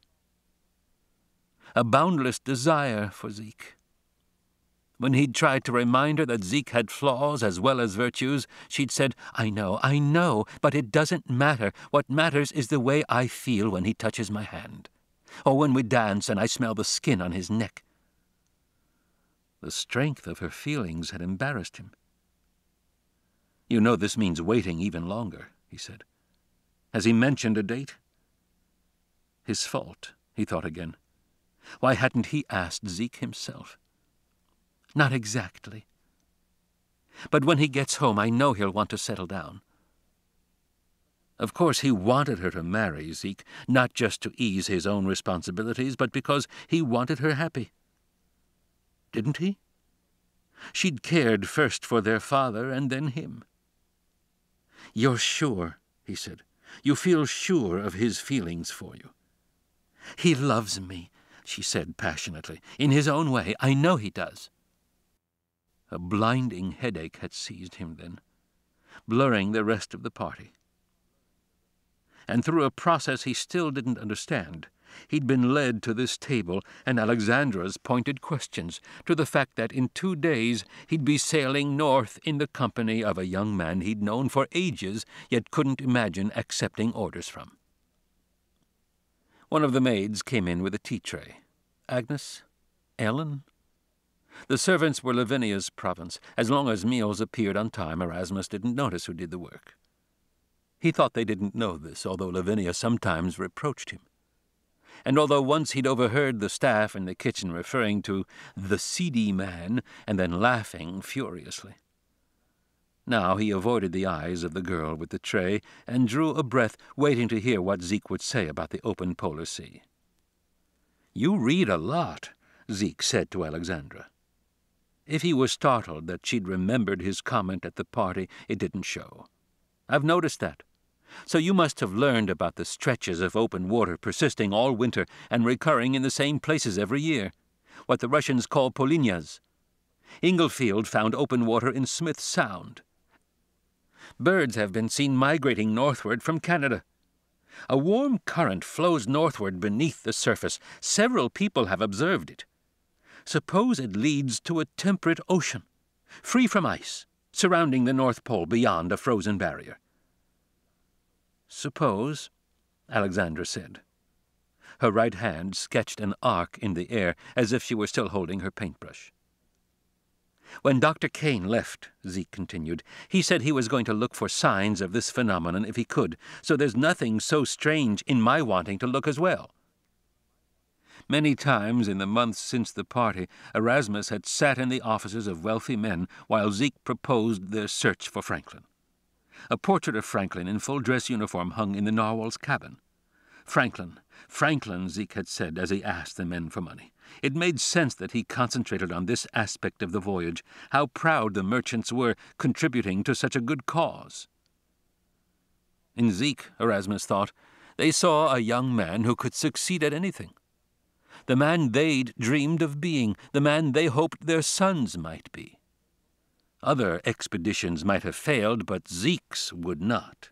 A boundless desire for Zeke. When he'd tried to remind her that Zeke had flaws as well as virtues, she'd said, "I know, I know, but it doesn't matter. What matters is the way I feel when he touches my hand, or when we dance and I smell the skin on his neck." The strength of her feelings had embarrassed him. "You know this means waiting even longer," he said. "Has he mentioned a date?" His fault, he thought again. Why hadn't he asked Zeke himself? Not exactly. But when he gets home, I know he'll want to settle down. Of course, he wanted her to marry Zeke, not just to ease his own responsibilities, but because he wanted her happy. Didn't he? She'd cared first for their father and then him. "You're sure," he said. "You feel sure of his feelings for you." "He loves me," she said passionately. "In his own way, I know he does." A blinding headache had seized him then, blurring the rest of the party. And through a process he still didn't understand, he'd been led to this table and Alexandra's pointed questions, to the fact that in two days he'd be sailing north in the company of a young man he'd known for ages, yet couldn't imagine accepting orders from. One of the maids came in with a tea tray. Agnes? Ellen? The servants were Lavinia's province. As long as meals appeared on time, Erasmus didn't notice who did the work. He thought they didn't know this, although Lavinia sometimes reproached him. And although once he'd overheard the staff in the kitchen referring to the seedy man and then laughing furiously. Now he avoided the eyes of the girl with the tray and drew a breath, waiting to hear what Zeke would say about the open polar sea. "You read a lot," Zeke said to Alexandra. If he was startled that she'd remembered his comment at the party, it didn't show. "I've noticed that. So you must have learned about the stretches of open water persisting all winter and recurring in the same places every year, what the Russians call polinyas. Inglefield found open water in Smith Sound. Birds have been seen migrating northward from Canada. A warm current flows northward beneath the surface. Several people have observed it. Suppose it leads to a temperate ocean, free from ice, surrounding the North Pole beyond a frozen barrier." "Suppose," Alexandra said. Her right hand sketched an arc in the air, as if she were still holding her paintbrush. "When Doctor Kane left," Zeke continued, "he said he was going to look for signs of this phenomenon if he could, so there's nothing so strange in my wanting to look as well." Many times in the months since the party, Erasmus had sat in the offices of wealthy men while Zeke proposed their search for Franklin. A portrait of Franklin in full-dress uniform hung in the Narwhal's cabin. Franklin, Franklin, Zeke had said as he asked the men for money. It made sense that he concentrated on this aspect of the voyage, how proud the merchants were contributing to such a good cause. In Zeke, Erasmus thought, they saw a young man who could succeed at anything. The man they'd dreamed of being, the man they hoped their sons might be. Other expeditions might have failed, but Zeke's would not.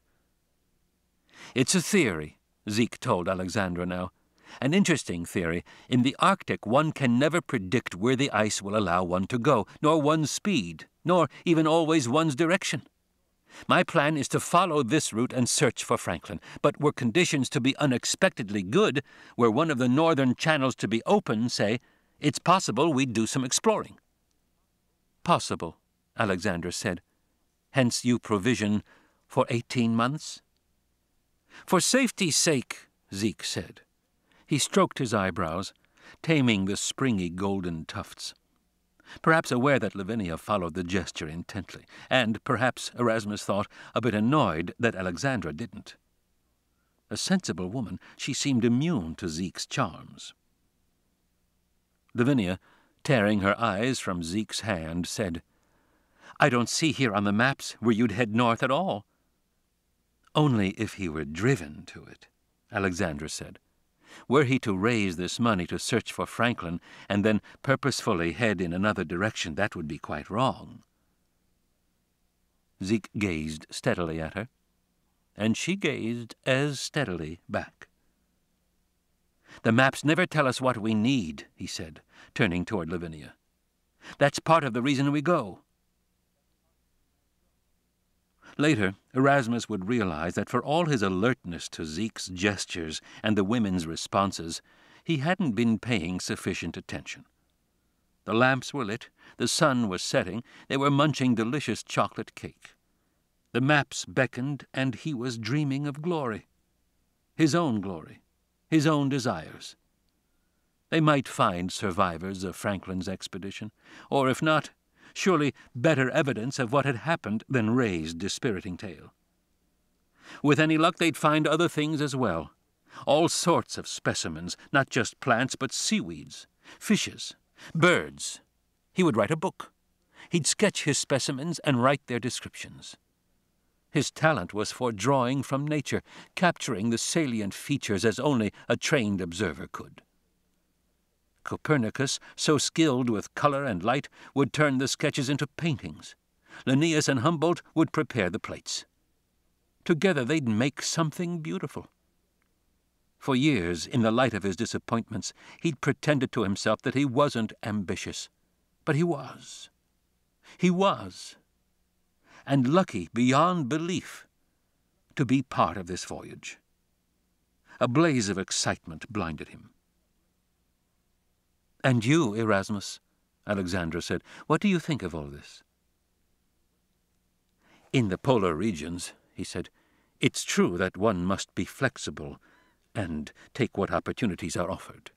"It's a theory," Zeke told Alexandra now. "An interesting theory. In the Arctic, one can never predict where the ice will allow one to go, nor one's speed, nor even always one's direction. My plan is to follow this route and search for Franklin, but were conditions to be unexpectedly good, were one of the northern channels to be open, say, it's possible we'd do some exploring." "Possible," Alexandra said. "Hence you provision for eighteen months?" "For safety's sake," Zeke said. He stroked his eyebrows, taming the springy golden tufts. Perhaps aware that Lavinia followed the gesture intently, and perhaps, Erasmus thought, a bit annoyed that Alexandra didn't. A sensible woman, she seemed immune to Zeke's charms. Lavinia, tearing her eyes from Zeke's hand, said, "I don't see here on the maps where you'd head north at all." "Only if he were driven to it," Alexandra said. "Were he to raise this money to search for Franklin and then purposefully head in another direction, that would be quite wrong." Zeke gazed steadily at her, and she gazed as steadily back. "The maps never tell us what we need," he said, turning toward Lavinia. "That's part of the reason we go." Later, Erasmus would realize that for all his alertness to Zeke's gestures and the women's responses, he hadn't been paying sufficient attention. The lamps were lit, the sun was setting, they were munching delicious chocolate cake. The maps beckoned, and he was dreaming of glory. His own glory, his own desires. They might find survivors of Franklin's expedition, or if not, surely better evidence of what had happened than Ray's dispiriting tale. With any luck, they'd find other things as well. All sorts of specimens, not just plants, but seaweeds, fishes, birds. He would write a book. He'd sketch his specimens and write their descriptions. His talent was for drawing from nature, capturing the salient features as only a trained observer could. Copernicus, so skilled with color and light, would turn the sketches into paintings. Linnaeus and Humboldt would prepare the plates. Together they'd make something beautiful. For years, in the light of his disappointments, he'd pretended to himself that he wasn't ambitious. But he was. He was. And lucky beyond belief to be part of this voyage. A blaze of excitement blinded him. "And you, Erasmus," Alexandra said, "what do you think of all this?" "In the polar regions," he said, "it's true that one must be flexible and take what opportunities are offered."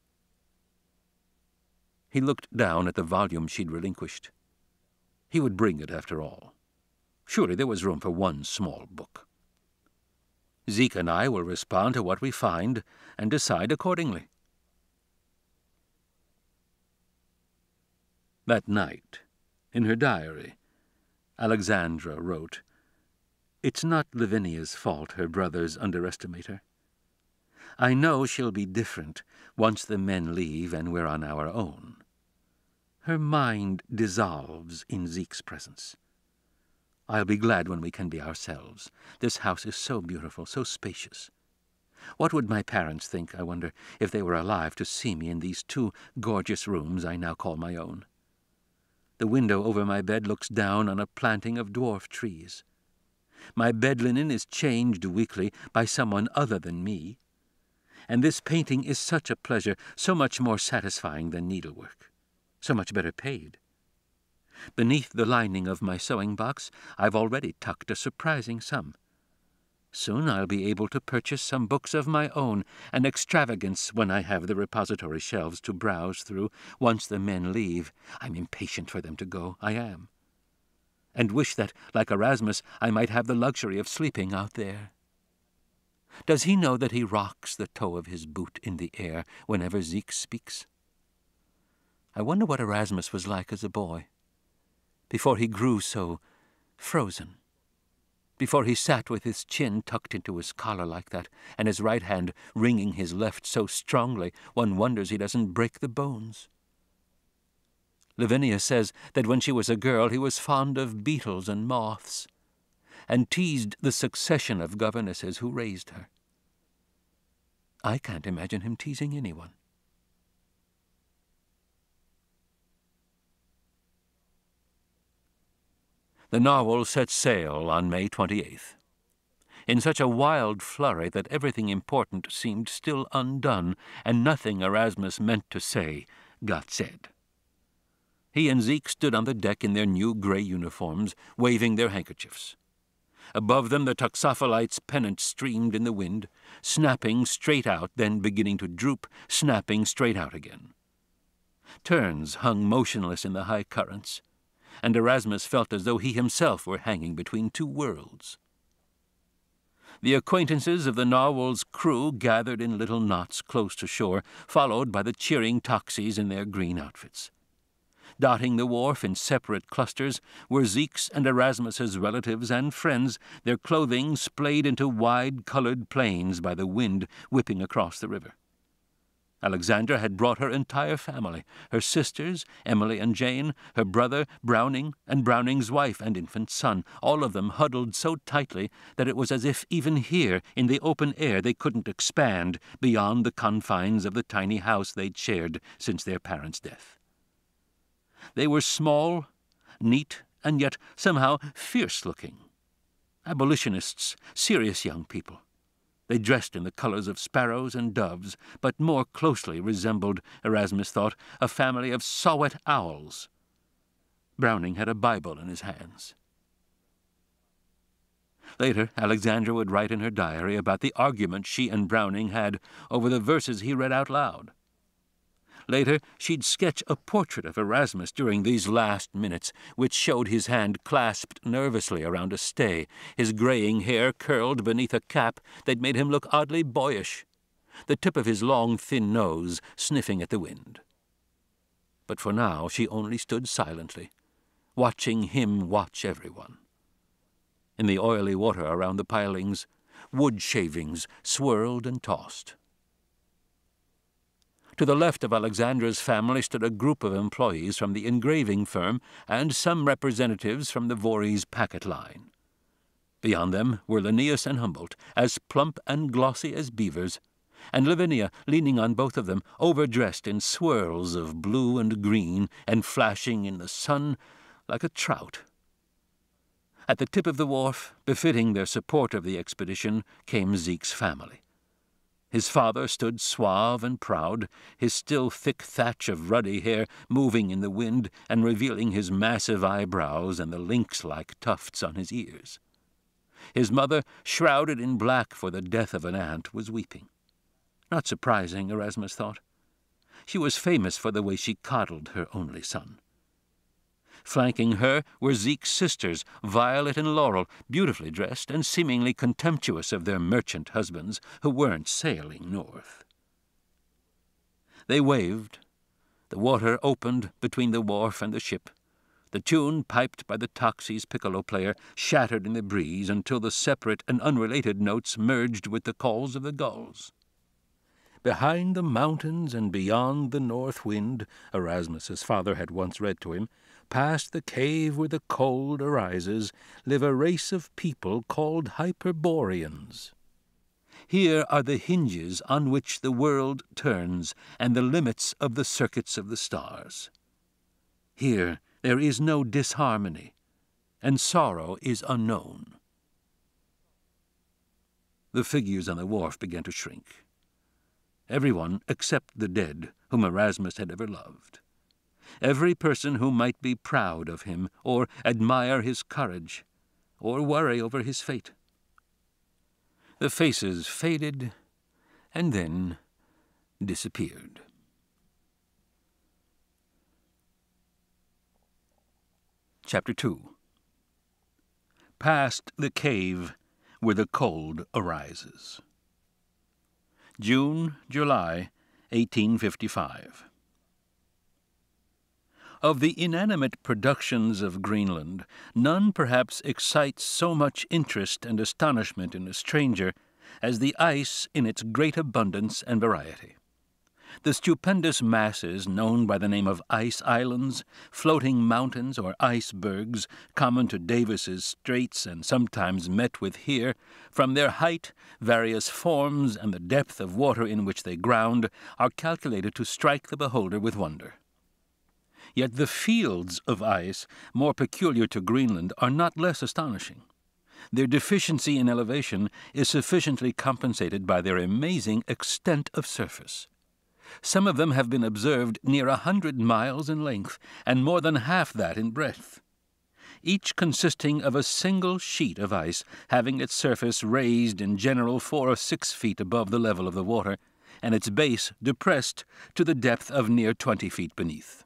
He looked down at the volume she'd relinquished. He would bring it after all. Surely there was room for one small book. Zeke and I will respond to what we find and decide accordingly. That night, in her diary, Alexandra wrote, "It's not Lavinia's fault her brothers underestimate her. I know she'll be different once the men leave and we're on our own. Her mind dissolves in Zeke's presence. I'll be glad when we can be ourselves. This house is so beautiful, so spacious. What would my parents think, I wonder, if they were alive to see me in these two gorgeous rooms I now call my own? The window over my bed looks down on a planting of dwarf trees. My bed linen is changed weekly by someone other than me. And this painting is such a pleasure, so much more satisfying than needlework, so much better paid. Beneath the lining of my sewing box, I've already tucked a surprising sum. Soon I'll be able to purchase some books of my own, an extravagance when I have the repository shelves to browse through. Once the men leave, I'm impatient for them to go, I am. And wish that, like Erasmus, I might have the luxury of sleeping out there. Does he know that he rocks the toe of his boot in the air whenever Zeke speaks? I wonder what Erasmus was like as a boy, before he grew so frozen. Before he sat with his chin tucked into his collar like that, and his right hand wringing his left so strongly one wonders he doesn't break the bones. Lavinia says that when she was a girl he was fond of beetles and moths, and teased the succession of governesses who raised her. I can't imagine him teasing anyone. The Narwhal set sail on May twenty-eighth. In such a wild flurry that everything important seemed still undone, and nothing Erasmus meant to say got said. He and Zeke stood on the deck in their new grey uniforms, waving their handkerchiefs. Above them the toxopholite's pennant streamed in the wind, snapping straight out, then beginning to droop, snapping straight out again. Terns hung motionless in the high currents, and Erasmus felt as though he himself were hanging between two worlds. The acquaintances of the Narwhal's crew gathered in little knots close to shore, followed by the cheering Toxies in their green outfits. Dotting the wharf in separate clusters were Zeke's and Erasmus's relatives and friends, their clothing splayed into wide-colored plains by the wind whipping across the river. Alexandra had brought her entire family, her sisters, Emily and Jane, her brother, Browning, and Browning's wife and infant son, all of them huddled so tightly that it was as if even here, in the open air, they couldn't expand beyond the confines of the tiny house they'd shared since their parents' death. They were small, neat, and yet somehow fierce-looking. Abolitionists, serious young people. They dressed in the colors of sparrows and doves, but more closely resembled, Erasmus thought, a family of saw-whet owls. Browning had a Bible in his hands. Later, Alexandra would write in her diary about the argument she and Browning had over the verses he read out loud. Later, she'd sketch a portrait of Erasmus during these last minutes, which showed his hand clasped nervously around a stay, his graying hair curled beneath a cap that made him look oddly boyish, the tip of his long, thin nose sniffing at the wind. But for now she only stood silently, watching him watch everyone. In the oily water around the pilings, wood shavings swirled and tossed. To the left of Alexandra's family stood a group of employees from the engraving firm and some representatives from the Voorhees packet line. Beyond them were Linnaeus and Humboldt, as plump and glossy as beavers, and Lavinia leaning on both of them, overdressed in swirls of blue and green and flashing in the sun like a trout. At the tip of the wharf, befitting their support of the expedition, came Zeke's family. His father stood suave and proud, his still thick thatch of ruddy hair moving in the wind and revealing his massive eyebrows and the lynx-like tufts on his ears. His mother, shrouded in black for the death of an aunt, was weeping. Not surprising, Erasmus thought. She was famous for the way she coddled her only son. Flanking her were Zeke's sisters, Violet and Laurel, beautifully dressed and seemingly contemptuous of their merchant husbands, who weren't sailing north. They waved. The water opened between the wharf and the ship. The tune, piped by the Toxie's piccolo player, shattered in the breeze until the separate and unrelated notes merged with the calls of the gulls. Behind the mountains and beyond the north wind, Erasmus's father had once read to him, past the cave where the cold arises, live a race of people called Hyperboreans. Here are the hinges on which the world turns and the limits of the circuits of the stars. Here there is no disharmony, and sorrow is unknown. The figures on the wharf began to shrink. Everyone except the dead whom Erasmus had ever loved. Every person who might be proud of him, or admire his courage, or worry over his fate. The faces faded, and then disappeared. Chapter two. Past the cave where the cold arises. June, July, eighteen fifty-five. Of the inanimate productions of Greenland, none perhaps excites so much interest and astonishment in a stranger as the ice in its great abundance and variety. The stupendous masses known by the name of ice islands, floating mountains or icebergs, common to Davis's Straits and sometimes met with here, from their height, various forms, and the depth of water in which they ground, are calculated to strike the beholder with wonder. Yet the fields of ice, more peculiar to Greenland, are not less astonishing. Their deficiency in elevation is sufficiently compensated by their amazing extent of surface. Some of them have been observed near a hundred miles in length, and more than half that in breadth, each consisting of a single sheet of ice having its surface raised in general four or six feet above the level of the water, and its base depressed to the depth of near twenty feet beneath.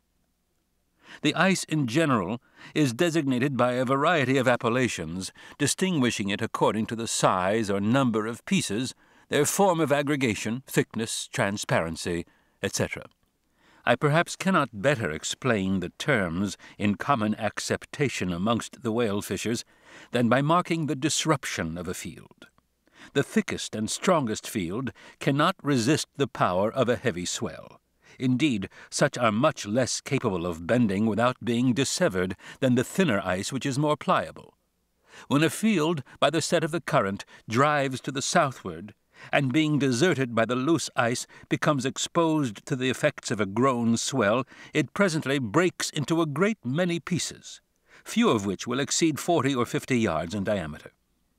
The ice in general is designated by a variety of appellations, distinguishing it according to the size or number of pieces, their form of aggregation, thickness, transparency, et cetera. I perhaps cannot better explain the terms in common acceptation amongst the whale fishers than by marking the disruption of a field. The thickest and strongest field cannot resist the power of a heavy swell. Indeed, such are much less capable of bending without being dissevered than the thinner ice which is more pliable. When a field, by the set of the current, drives to the southward, and being deserted by the loose ice becomes exposed to the effects of a grown swell, it presently breaks into a great many pieces, few of which will exceed forty or fifty yards in diameter.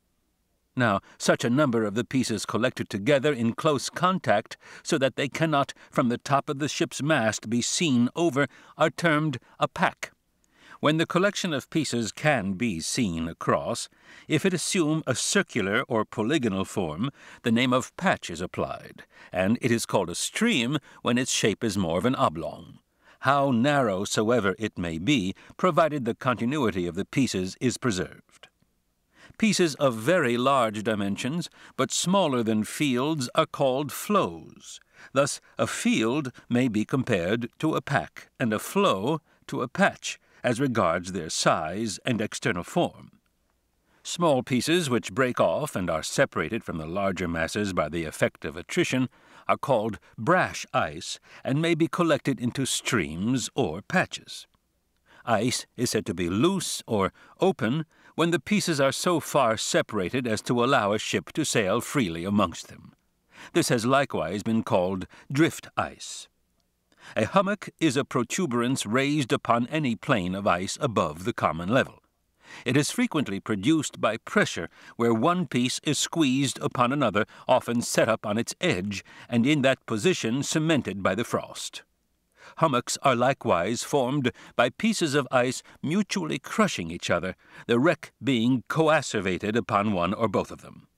Now, such a number of the pieces collected together in close contact, so that they cannot from the top of the ship's mast be seen over, are termed a pack. When the collection of pieces can be seen across, if it assume a circular or polygonal form, the name of patch is applied, and it is called a stream when its shape is more of an oblong, how narrow soever it may be, provided the continuity of the pieces is preserved. Pieces of very large dimensions, but smaller than fields, are called floes. Thus, a field may be compared to a pack, and a floe to a patch, as regards their size and external form. Small pieces which break off and are separated from the larger masses by the effect of attrition are called brash ice, and may be collected into streams or patches. Ice is said to be loose or open when the pieces are so far separated as to allow a ship to sail freely amongst them. This has likewise been called drift ice. A hummock is a protuberance raised upon any plane of ice above the common level. It is frequently produced by pressure, where one piece is squeezed upon another, often set up on its edge, and in that position cemented by the frost. Hummocks are likewise formed by pieces of ice mutually crushing each other, the wreck being coacervated upon one or both of them.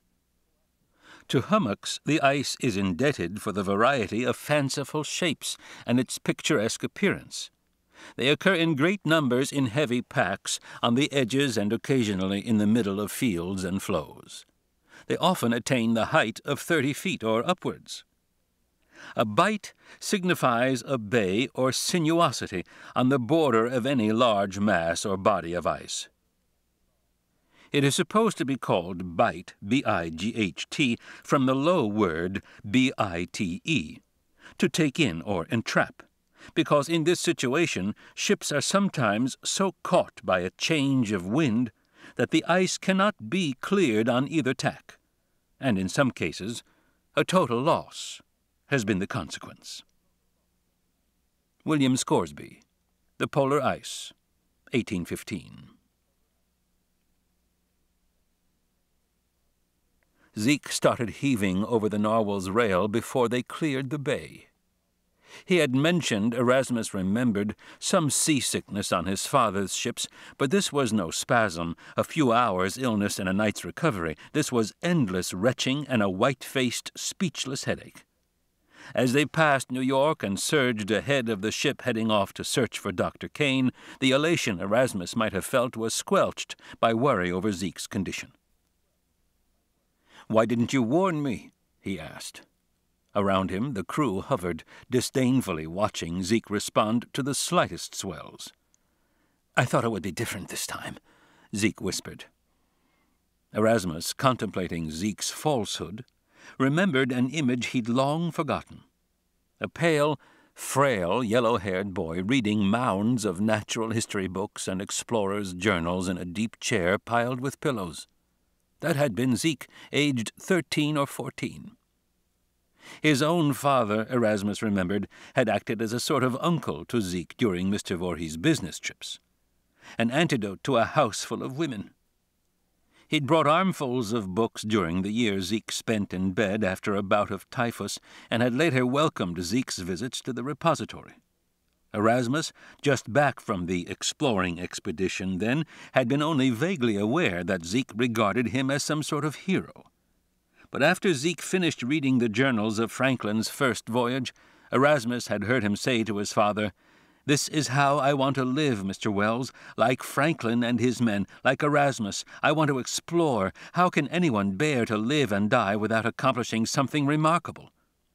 To hummocks the ice is indebted for the variety of fanciful shapes and its picturesque appearance. They occur in great numbers in heavy packs, on the edges and occasionally in the middle of fields and floes. They often attain the height of thirty feet or upwards. A bight signifies a bay or sinuosity on the border of any large mass or body of ice. It is supposed to be called bight, B I G H T, from the low word B I T E, to take in or entrap, because in this situation ships are sometimes so caught by a change of wind that the ice cannot be cleared on either tack, and in some cases a total loss has been the consequence. William Scoresby, The Polar Ice, eighteen fifteen. Zeke started heaving over the Narwhal's rail before they cleared the bay. He had mentioned, Erasmus remembered, some seasickness on his father's ships, but this was no spasm, a few hours' illness and a night's recovery. This was endless retching and a white-faced, speechless headache. As they passed New York and surged ahead of the ship heading off to search for Doctor Kane, the elation Erasmus might have felt was squelched by worry over Zeke's condition. "Why didn't you warn me?" he asked. Around him the crew hovered, disdainfully watching Zeke respond to the slightest swells. "I thought it would be different this time," Zeke whispered. Erasmus, contemplating Zeke's falsehood, remembered an image he'd long forgotten. A pale, frail, yellow-haired boy reading mounds of natural history books and explorers' journals in a deep chair piled with pillows. That had been Zeke, aged thirteen or fourteen. His own father, Erasmus remembered, had acted as a sort of uncle to Zeke during Mister Voorhees' business trips, an antidote to a house full of women. He'd brought armfuls of books during the year Zeke spent in bed after a bout of typhus, and had later welcomed Zeke's visits to the repository. Erasmus, just back from the exploring expedition then, had been only vaguely aware that Zeke regarded him as some sort of hero. But after Zeke finished reading the journals of Franklin's first voyage, Erasmus had heard him say to his father, "This is how I want to live, Mister Wells, like Franklin and his men, like Erasmus. I want to explore. How can anyone bear to live and die without accomplishing something remarkable?"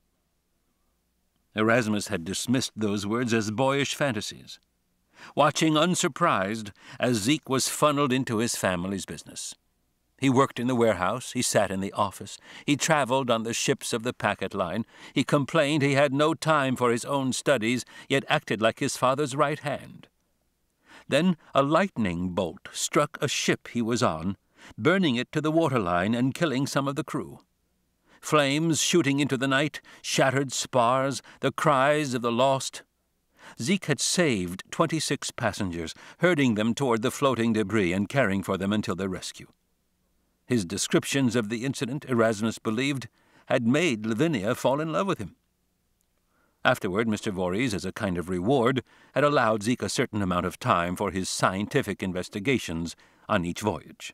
Erasmus had dismissed those words as boyish fantasies, watching unsurprised as Zeke was funneled into his family's business. He worked in the warehouse, he sat in the office, he traveled on the ships of the packet line, he complained he had no time for his own studies, yet acted like his father's right hand. Then a lightning bolt struck a ship he was on, burning it to the waterline and killing some of the crew. Flames shooting into the night, shattered spars, the cries of the lost. Zeke had saved twenty-six passengers, herding them toward the floating debris and caring for them until their rescue. His descriptions of the incident, Erasmus believed, had made Lavinia fall in love with him. Afterward, Mister Voorhees, as a kind of reward, had allowed Zeke a certain amount of time for his scientific investigations on each voyage.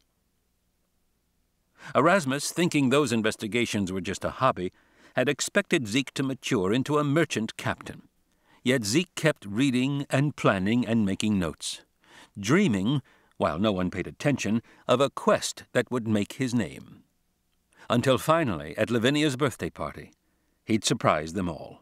Erasmus, thinking those investigations were just a hobby, had expected Zeke to mature into a merchant captain. Yet Zeke kept reading and planning and making notes, dreaming, while no one paid attention, of a quest that would make his name. Until finally, at Lavinia's birthday party, he'd surprised them all.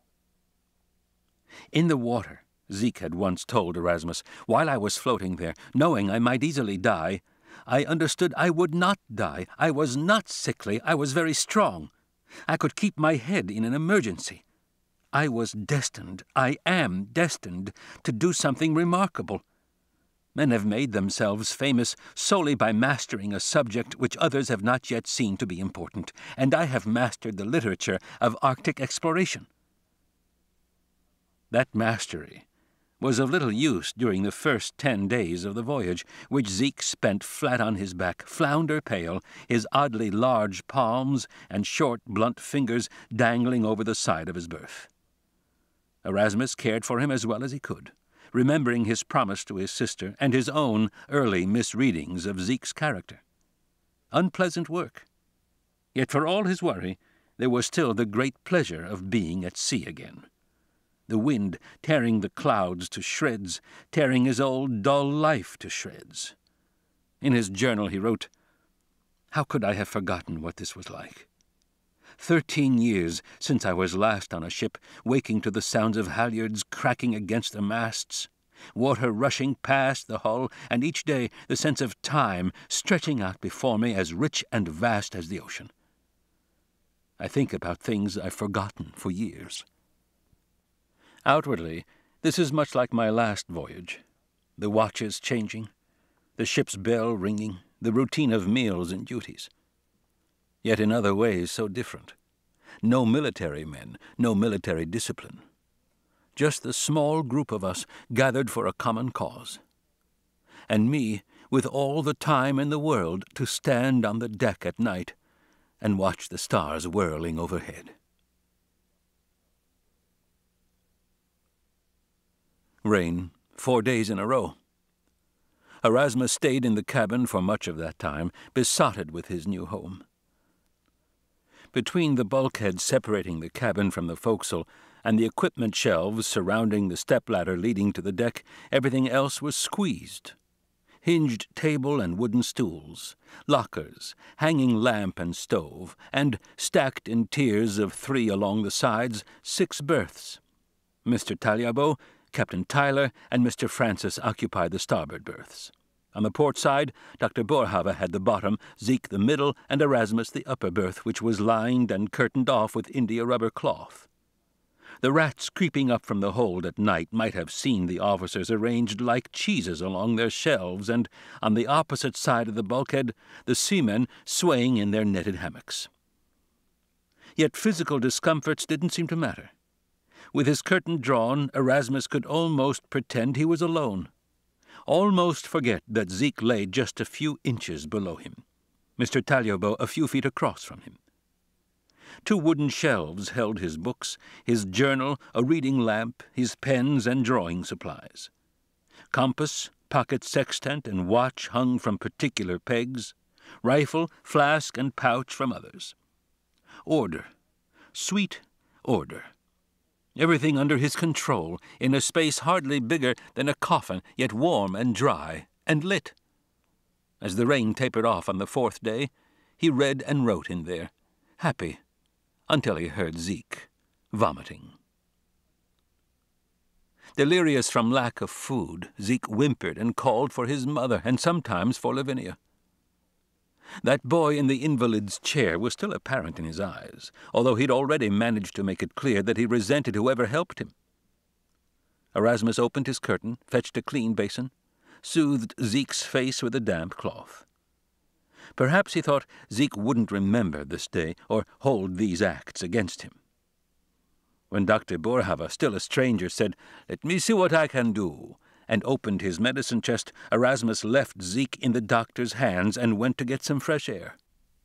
In the water, Zeke had once told Erasmus, while I was floating there, knowing I might easily die, I understood I would not die. I was not sickly. I was very strong. I could keep my head in an emergency. I was destined, I am destined, to do something remarkable. Men have made themselves famous solely by mastering a subject which others have not yet seen to be important, and I have mastered the literature of Arctic exploration. That mastery was of little use during the first ten days of the voyage, which Zeke spent flat on his back, flounder-pale, his oddly large palms and short, blunt fingers dangling over the side of his berth. Erasmus cared for him as well as he could, remembering his promise to his sister and his own early misreadings of Zeke's character. Unpleasant work. Yet for all his worry, there was still the great pleasure of being at sea again. The wind tearing the clouds to shreds, tearing his old dull life to shreds. In his journal he wrote, "How could I have forgotten what this was like? Thirteen years since I was last on a ship, waking to the sounds of halyards cracking against the masts, water rushing past the hull, and each day the sense of time stretching out before me as rich and vast as the ocean. I think about things I've forgotten for years." Outwardly, this is much like my last voyage. The watches changing, the ship's bell ringing, the routine of meals and duties. Yet in other ways so different. No military men, no military discipline. Just the small group of us gathered for a common cause. And me, with all the time in the world to stand on the deck at night and watch the stars whirling overhead. Rain, four days in a row. Erasmus stayed in the cabin for much of that time, besotted with his new home. Between the bulkhead separating the cabin from the forecastle and the equipment shelves surrounding the stepladder leading to the deck, everything else was squeezed. Hinged table and wooden stools, lockers, hanging lamp and stove, and, stacked in tiers of three along the sides, six berths. Mister Talliabo, Captain Tyler, and Mister Francis occupied the starboard berths. On the port side, Doctor Boerhaave had the bottom, Zeke the middle, and Erasmus the upper berth, which was lined and curtained off with India rubber cloth. The rats creeping up from the hold at night might have seen the officers arranged like cheeses along their shelves, and, on the opposite side of the bulkhead, the seamen swaying in their netted hammocks. Yet physical discomforts didn't seem to matter. With his curtain drawn, Erasmus could almost pretend he was alone. Almost forget that Zeke lay just a few inches below him, Mister Talierbo a few feet across from him. Two wooden shelves held his books, his journal, a reading lamp, his pens and drawing supplies. Compass, pocket sextant, and watch hung from particular pegs, rifle, flask, and pouch from others. Order, sweet order. Everything under his control, in a space hardly bigger than a coffin, yet warm and dry, and lit. As the rain tapered off on the fourth day, he read and wrote in there, happy, until he heard Zeke vomiting. Delirious from lack of food, Zeke whimpered and called for his mother, and sometimes for Lavinia. That boy in the invalid's chair was still apparent in his eyes, although he'd already managed to make it clear that he resented whoever helped him. Erasmus opened his curtain, fetched a clean basin, soothed Zeke's face with a damp cloth. Perhaps he thought Zeke wouldn't remember this day or hold these acts against him. When Doctor Boerhaave, still a stranger, said, "Let me see what I can do," and opened his medicine chest, Erasmus left Zeke in the doctor's hands and went to get some fresh air.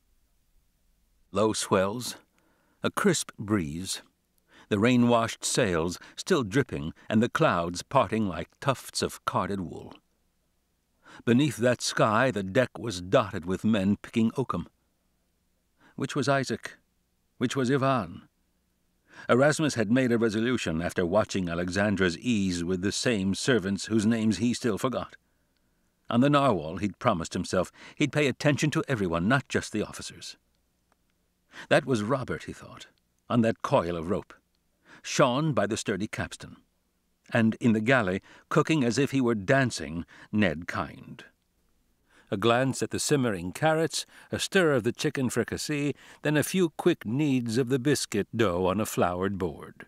Low swells, a crisp breeze, the rain-washed sails still dripping and the clouds parting like tufts of carded wool. Beneath that sky the deck was dotted with men picking oakum. Which was Isaac? Which was Ivan? Erasmus had made a resolution after watching Alexandra's ease with the same servants whose names he still forgot. On the Narwhal he'd promised himself he'd pay attention to everyone, not just the officers. That was Robert, he thought, on that coil of rope, Sean by the sturdy capstan, and in the galley, cooking as if he were dancing, Ned Kind. A glance at the simmering carrots, a stir of the chicken fricassee, then a few quick kneads of the biscuit dough on a floured board.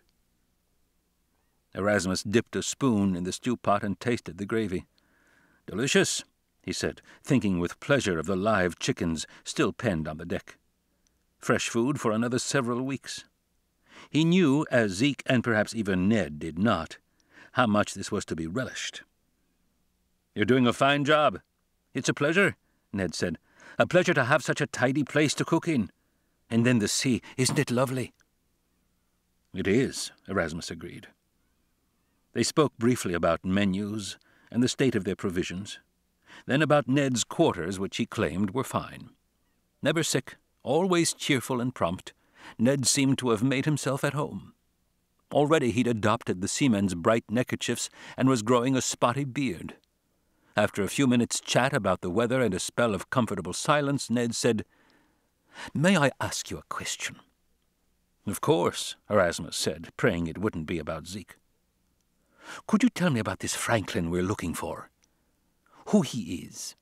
Erasmus dipped a spoon in the stew pot and tasted the gravy. "Delicious," he said, thinking with pleasure of the live chickens still penned on the deck. Fresh food for another several weeks. He knew, as Zeke and perhaps even Ned did not, how much this was to be relished. "You're doing a fine job. It's a pleasure," Ned said. "A pleasure to have such a tidy place to cook in. And then the sea, isn't it lovely?" "It is," Erasmus agreed. They spoke briefly about menus and the state of their provisions, then about Ned's quarters, which he claimed were fine. Never sick, always cheerful and prompt, Ned seemed to have made himself at home. Already he'd adopted the seamen's bright neckerchiefs and was growing a spotty beard. After a few minutes' chat about the weather and a spell of comfortable silence, Ned said, "May I ask you a question?" "Of course," Erasmus said, praying it wouldn't be about Zeke. "Could you tell me about this Franklin we're looking for? Who he is?"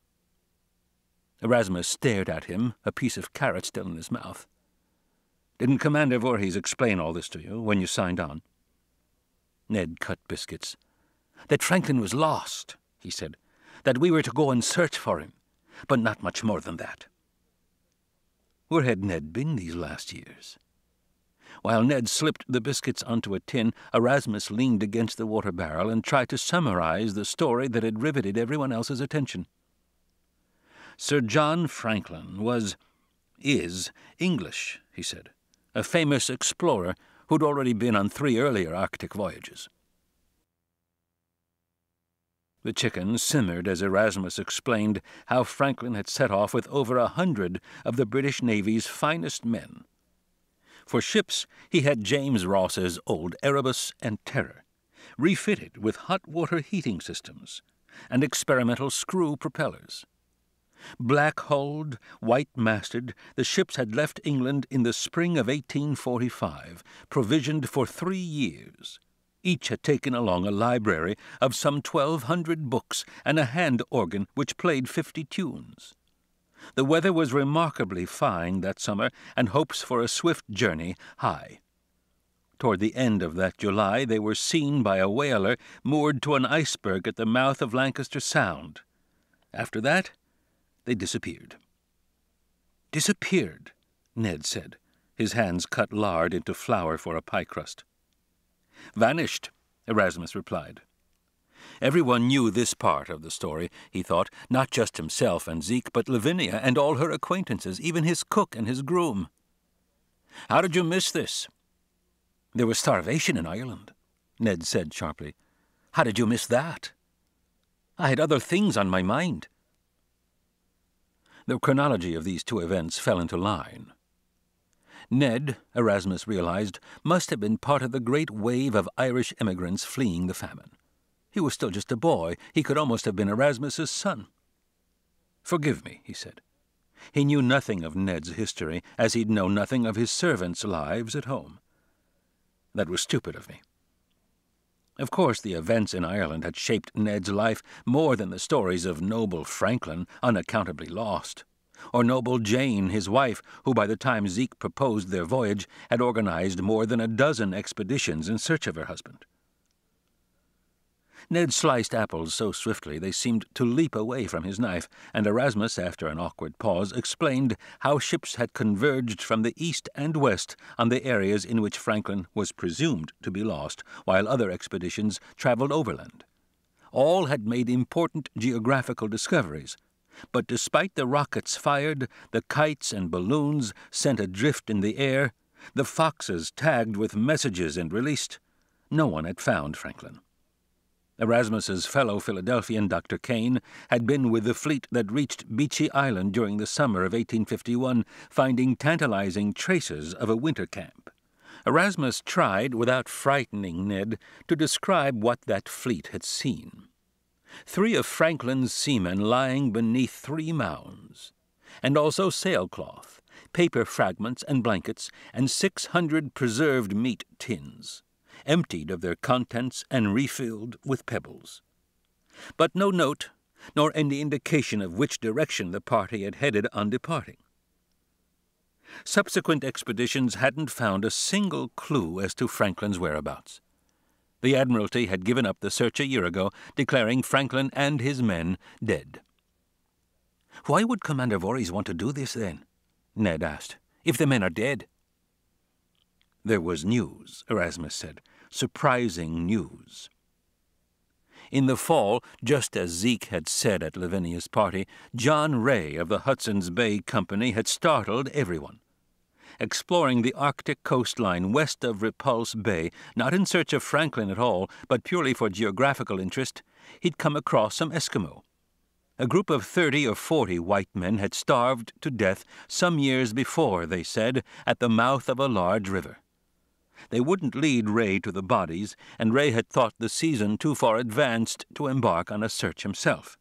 Erasmus stared at him, a piece of carrot still in his mouth. "Didn't Commander Voorhees explain all this to you when you signed on?" Ned cut biscuits. "That Franklin was lost," he said. "That we were to go and search for him, but not much more than that." Where had Ned been these last years? While Ned slipped the biscuits onto a tin, Erasmus leaned against the water barrel and tried to summarize the story that had riveted everyone else's attention. Sir John Franklin was, is, English, he said, a famous explorer who'd already been on three earlier Arctic voyages. The chicken simmered as Erasmus explained how Franklin had set off with over a hundred of the British Navy's finest men. For ships, he had James Ross's old Erebus and Terror, refitted with hot water heating systems and experimental screw propellers. Black-hulled, white-masted, the ships had left England in the spring of eighteen forty-five, provisioned for three years. Each had taken along a library of some twelve hundred books and a hand organ which played fifty tunes. The weather was remarkably fine that summer, and hopes for a swift journey high. Toward the end of that July they were seen by a whaler moored to an iceberg at the mouth of Lancaster Sound. After that, they disappeared. "Disappeared," Ned said, His hands cut lard into flour for a pie crust. "Vanished," Erasmus replied. Everyone knew this part of the story, he thought, not just himself and Zeke, but Lavinia and all her acquaintances, even his cook and his groom. "How did you miss this?" "There was starvation in Ireland," Ned said sharply. "How did you miss that?" "I had other things on my mind." The chronology of these two events fell into line. Ned, Erasmus realized, must have been part of the great wave of Irish immigrants fleeing the famine. He was still just a boy. He could almost have been Erasmus's son. "Forgive me," he said. He knew nothing of Ned's history, as he'd known nothing of his servants' lives at home. "That was stupid of me." Of course, the events in Ireland had shaped Ned's life more than the stories of noble Franklin, unaccountably lost, or noble Jane, his wife, who by the time Zeke proposed their voyage had organized more than a dozen expeditions in search of her husband. Ned sliced apples so swiftly they seemed to leap away from his knife, and Erasmus, after an awkward pause, explained how ships had converged from the east and west on the areas in which Franklin was presumed to be lost, while other expeditions travelled overland. All had made important geographical discoveries, but despite the rockets fired, the kites and balloons sent adrift in the air, the foxes tagged with messages and released, no one had found Franklin. Erasmus's fellow Philadelphian, Doctor Kane, had been with the fleet that reached Beechy Island during the summer of eighteen fifty-one, finding tantalizing traces of a winter camp. Erasmus tried, without frightening Ned, to describe what that fleet had seen. Three of Franklin's seamen lying beneath three mounds, and also sailcloth, paper fragments and blankets, and six hundred preserved meat tins, emptied of their contents and refilled with pebbles. But no note, nor any indication of which direction the party had headed on departing. Subsequent expeditions hadn't found a single clue as to Franklin's whereabouts. The Admiralty had given up the search a year ago, declaring Franklin and his men dead. "Why would Commander Voorhees want to do this, then?" Ned asked, "if the men are dead?" "There was news," Erasmus said, "surprising news." In the fall, just as Zeke had said at Lavinia's party, John Ray of the Hudson's Bay Company had startled everyone. Exploring the Arctic coastline west of Repulse Bay, not in search of Franklin at all, but purely for geographical interest, he'd come across some Eskimaux. A group of thirty or forty white men had starved to death some years before, they said, at the mouth of a large river. They wouldn't lead Ray to the bodies, and Ray had thought the season too far advanced to embark on a search himself.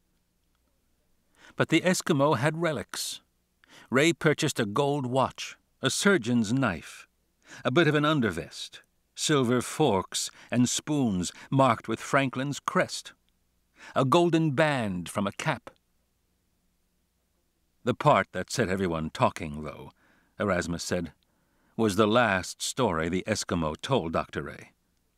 But the Eskimo had relics. Ray purchased a gold watch, a surgeon's knife, a bit of an undervest, silver forks and spoons marked with Franklin's crest, a golden band from a cap. The part that set everyone talking, though, Erasmus said, was the last story the Eskimo told Doctor Ray.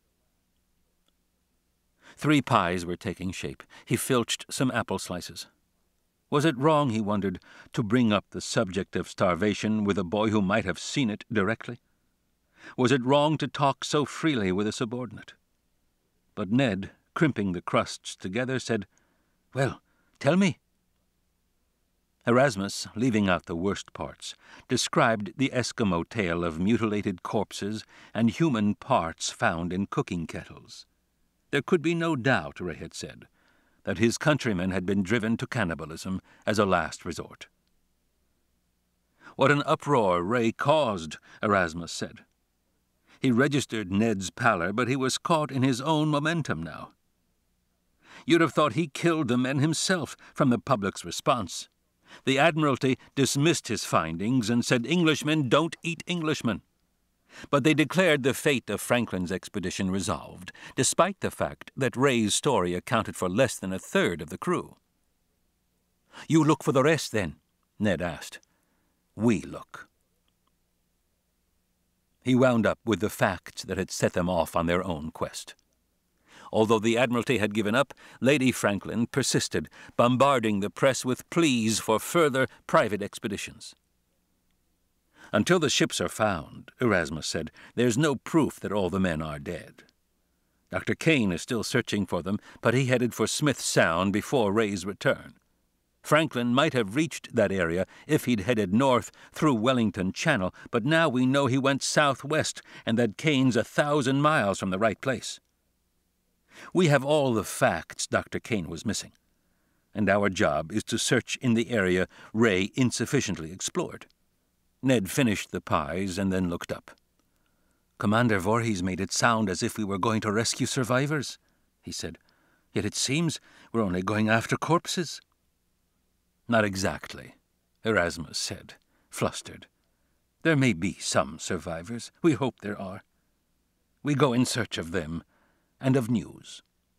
Three pies were taking shape. He filched some apple slices. Was it wrong, he wondered, to bring up the subject of starvation with a boy who might have seen it directly? Was it wrong to talk so freely with a subordinate? But Ned, crimping the crusts together, said, "Well, tell me." Erasmus, leaving out the worst parts, described the Eskimo tale of mutilated corpses and human parts found in cooking kettles. There could be no doubt, Ray had said, that his countrymen had been driven to cannibalism as a last resort. What an uproar Ray caused, Erasmus said. He registered Ned's pallor, but he was caught in his own momentum now. You'd have thought he killed the men himself from the public's response. The Admiralty dismissed his findings and said Englishmen don't eat Englishmen. But they declared the fate of Franklin's expedition resolved, despite the fact that Ray's story accounted for less than a third of the crew. "You look for the rest, then?" Ned asked. "We look." He wound up with the facts that had set them off on their own quest. Although the Admiralty had given up, Lady Franklin persisted, bombarding the press with pleas for further private expeditions. Until the ships are found, Erasmus said, there's no proof that all the men are dead. Doctor Kane is still searching for them, but he headed for Smith Sound before Ray's return. Franklin might have reached that area if he'd headed north through Wellington Channel, but now we know he went southwest and that Kane's a thousand miles from the right place. We have all the facts Doctor Kane was missing, and our job is to search in the area Ray insufficiently explored. Ned finished the pies and then looked up. "Commander Voorhees made it sound as if we were going to rescue survivors," he said. "Yet it seems we're only going after corpses." "Not exactly," Erasmus said, flustered. "There may be some survivors. We hope there are. We go in search of them and of news."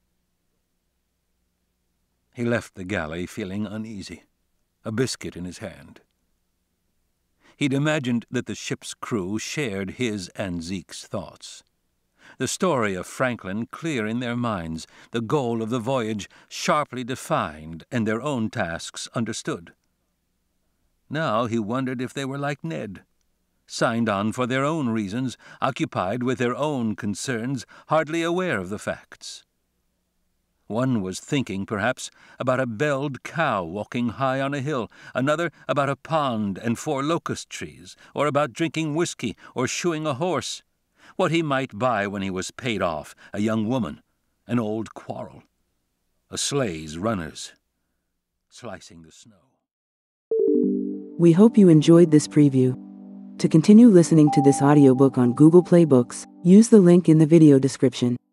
He left the galley feeling uneasy, a biscuit in his hand. He'd imagined that the ship's crew shared his and Zeke's thoughts. The story of Franklin clear in their minds, the goal of the voyage sharply defined, and their own tasks understood. Now he wondered if they were like Ned, signed on for their own reasons, occupied with their own concerns, hardly aware of the facts. One was thinking, perhaps, about a belled cow walking high on a hill, another about a pond and four locust trees, or about drinking whiskey or shoeing a horse, what he might buy when he was paid off, a young woman, an old quarrel, a sleigh's runners, slicing the snow. We hope you enjoyed this preview. To continue listening to this audiobook on Google Play Books, use the link in the video description.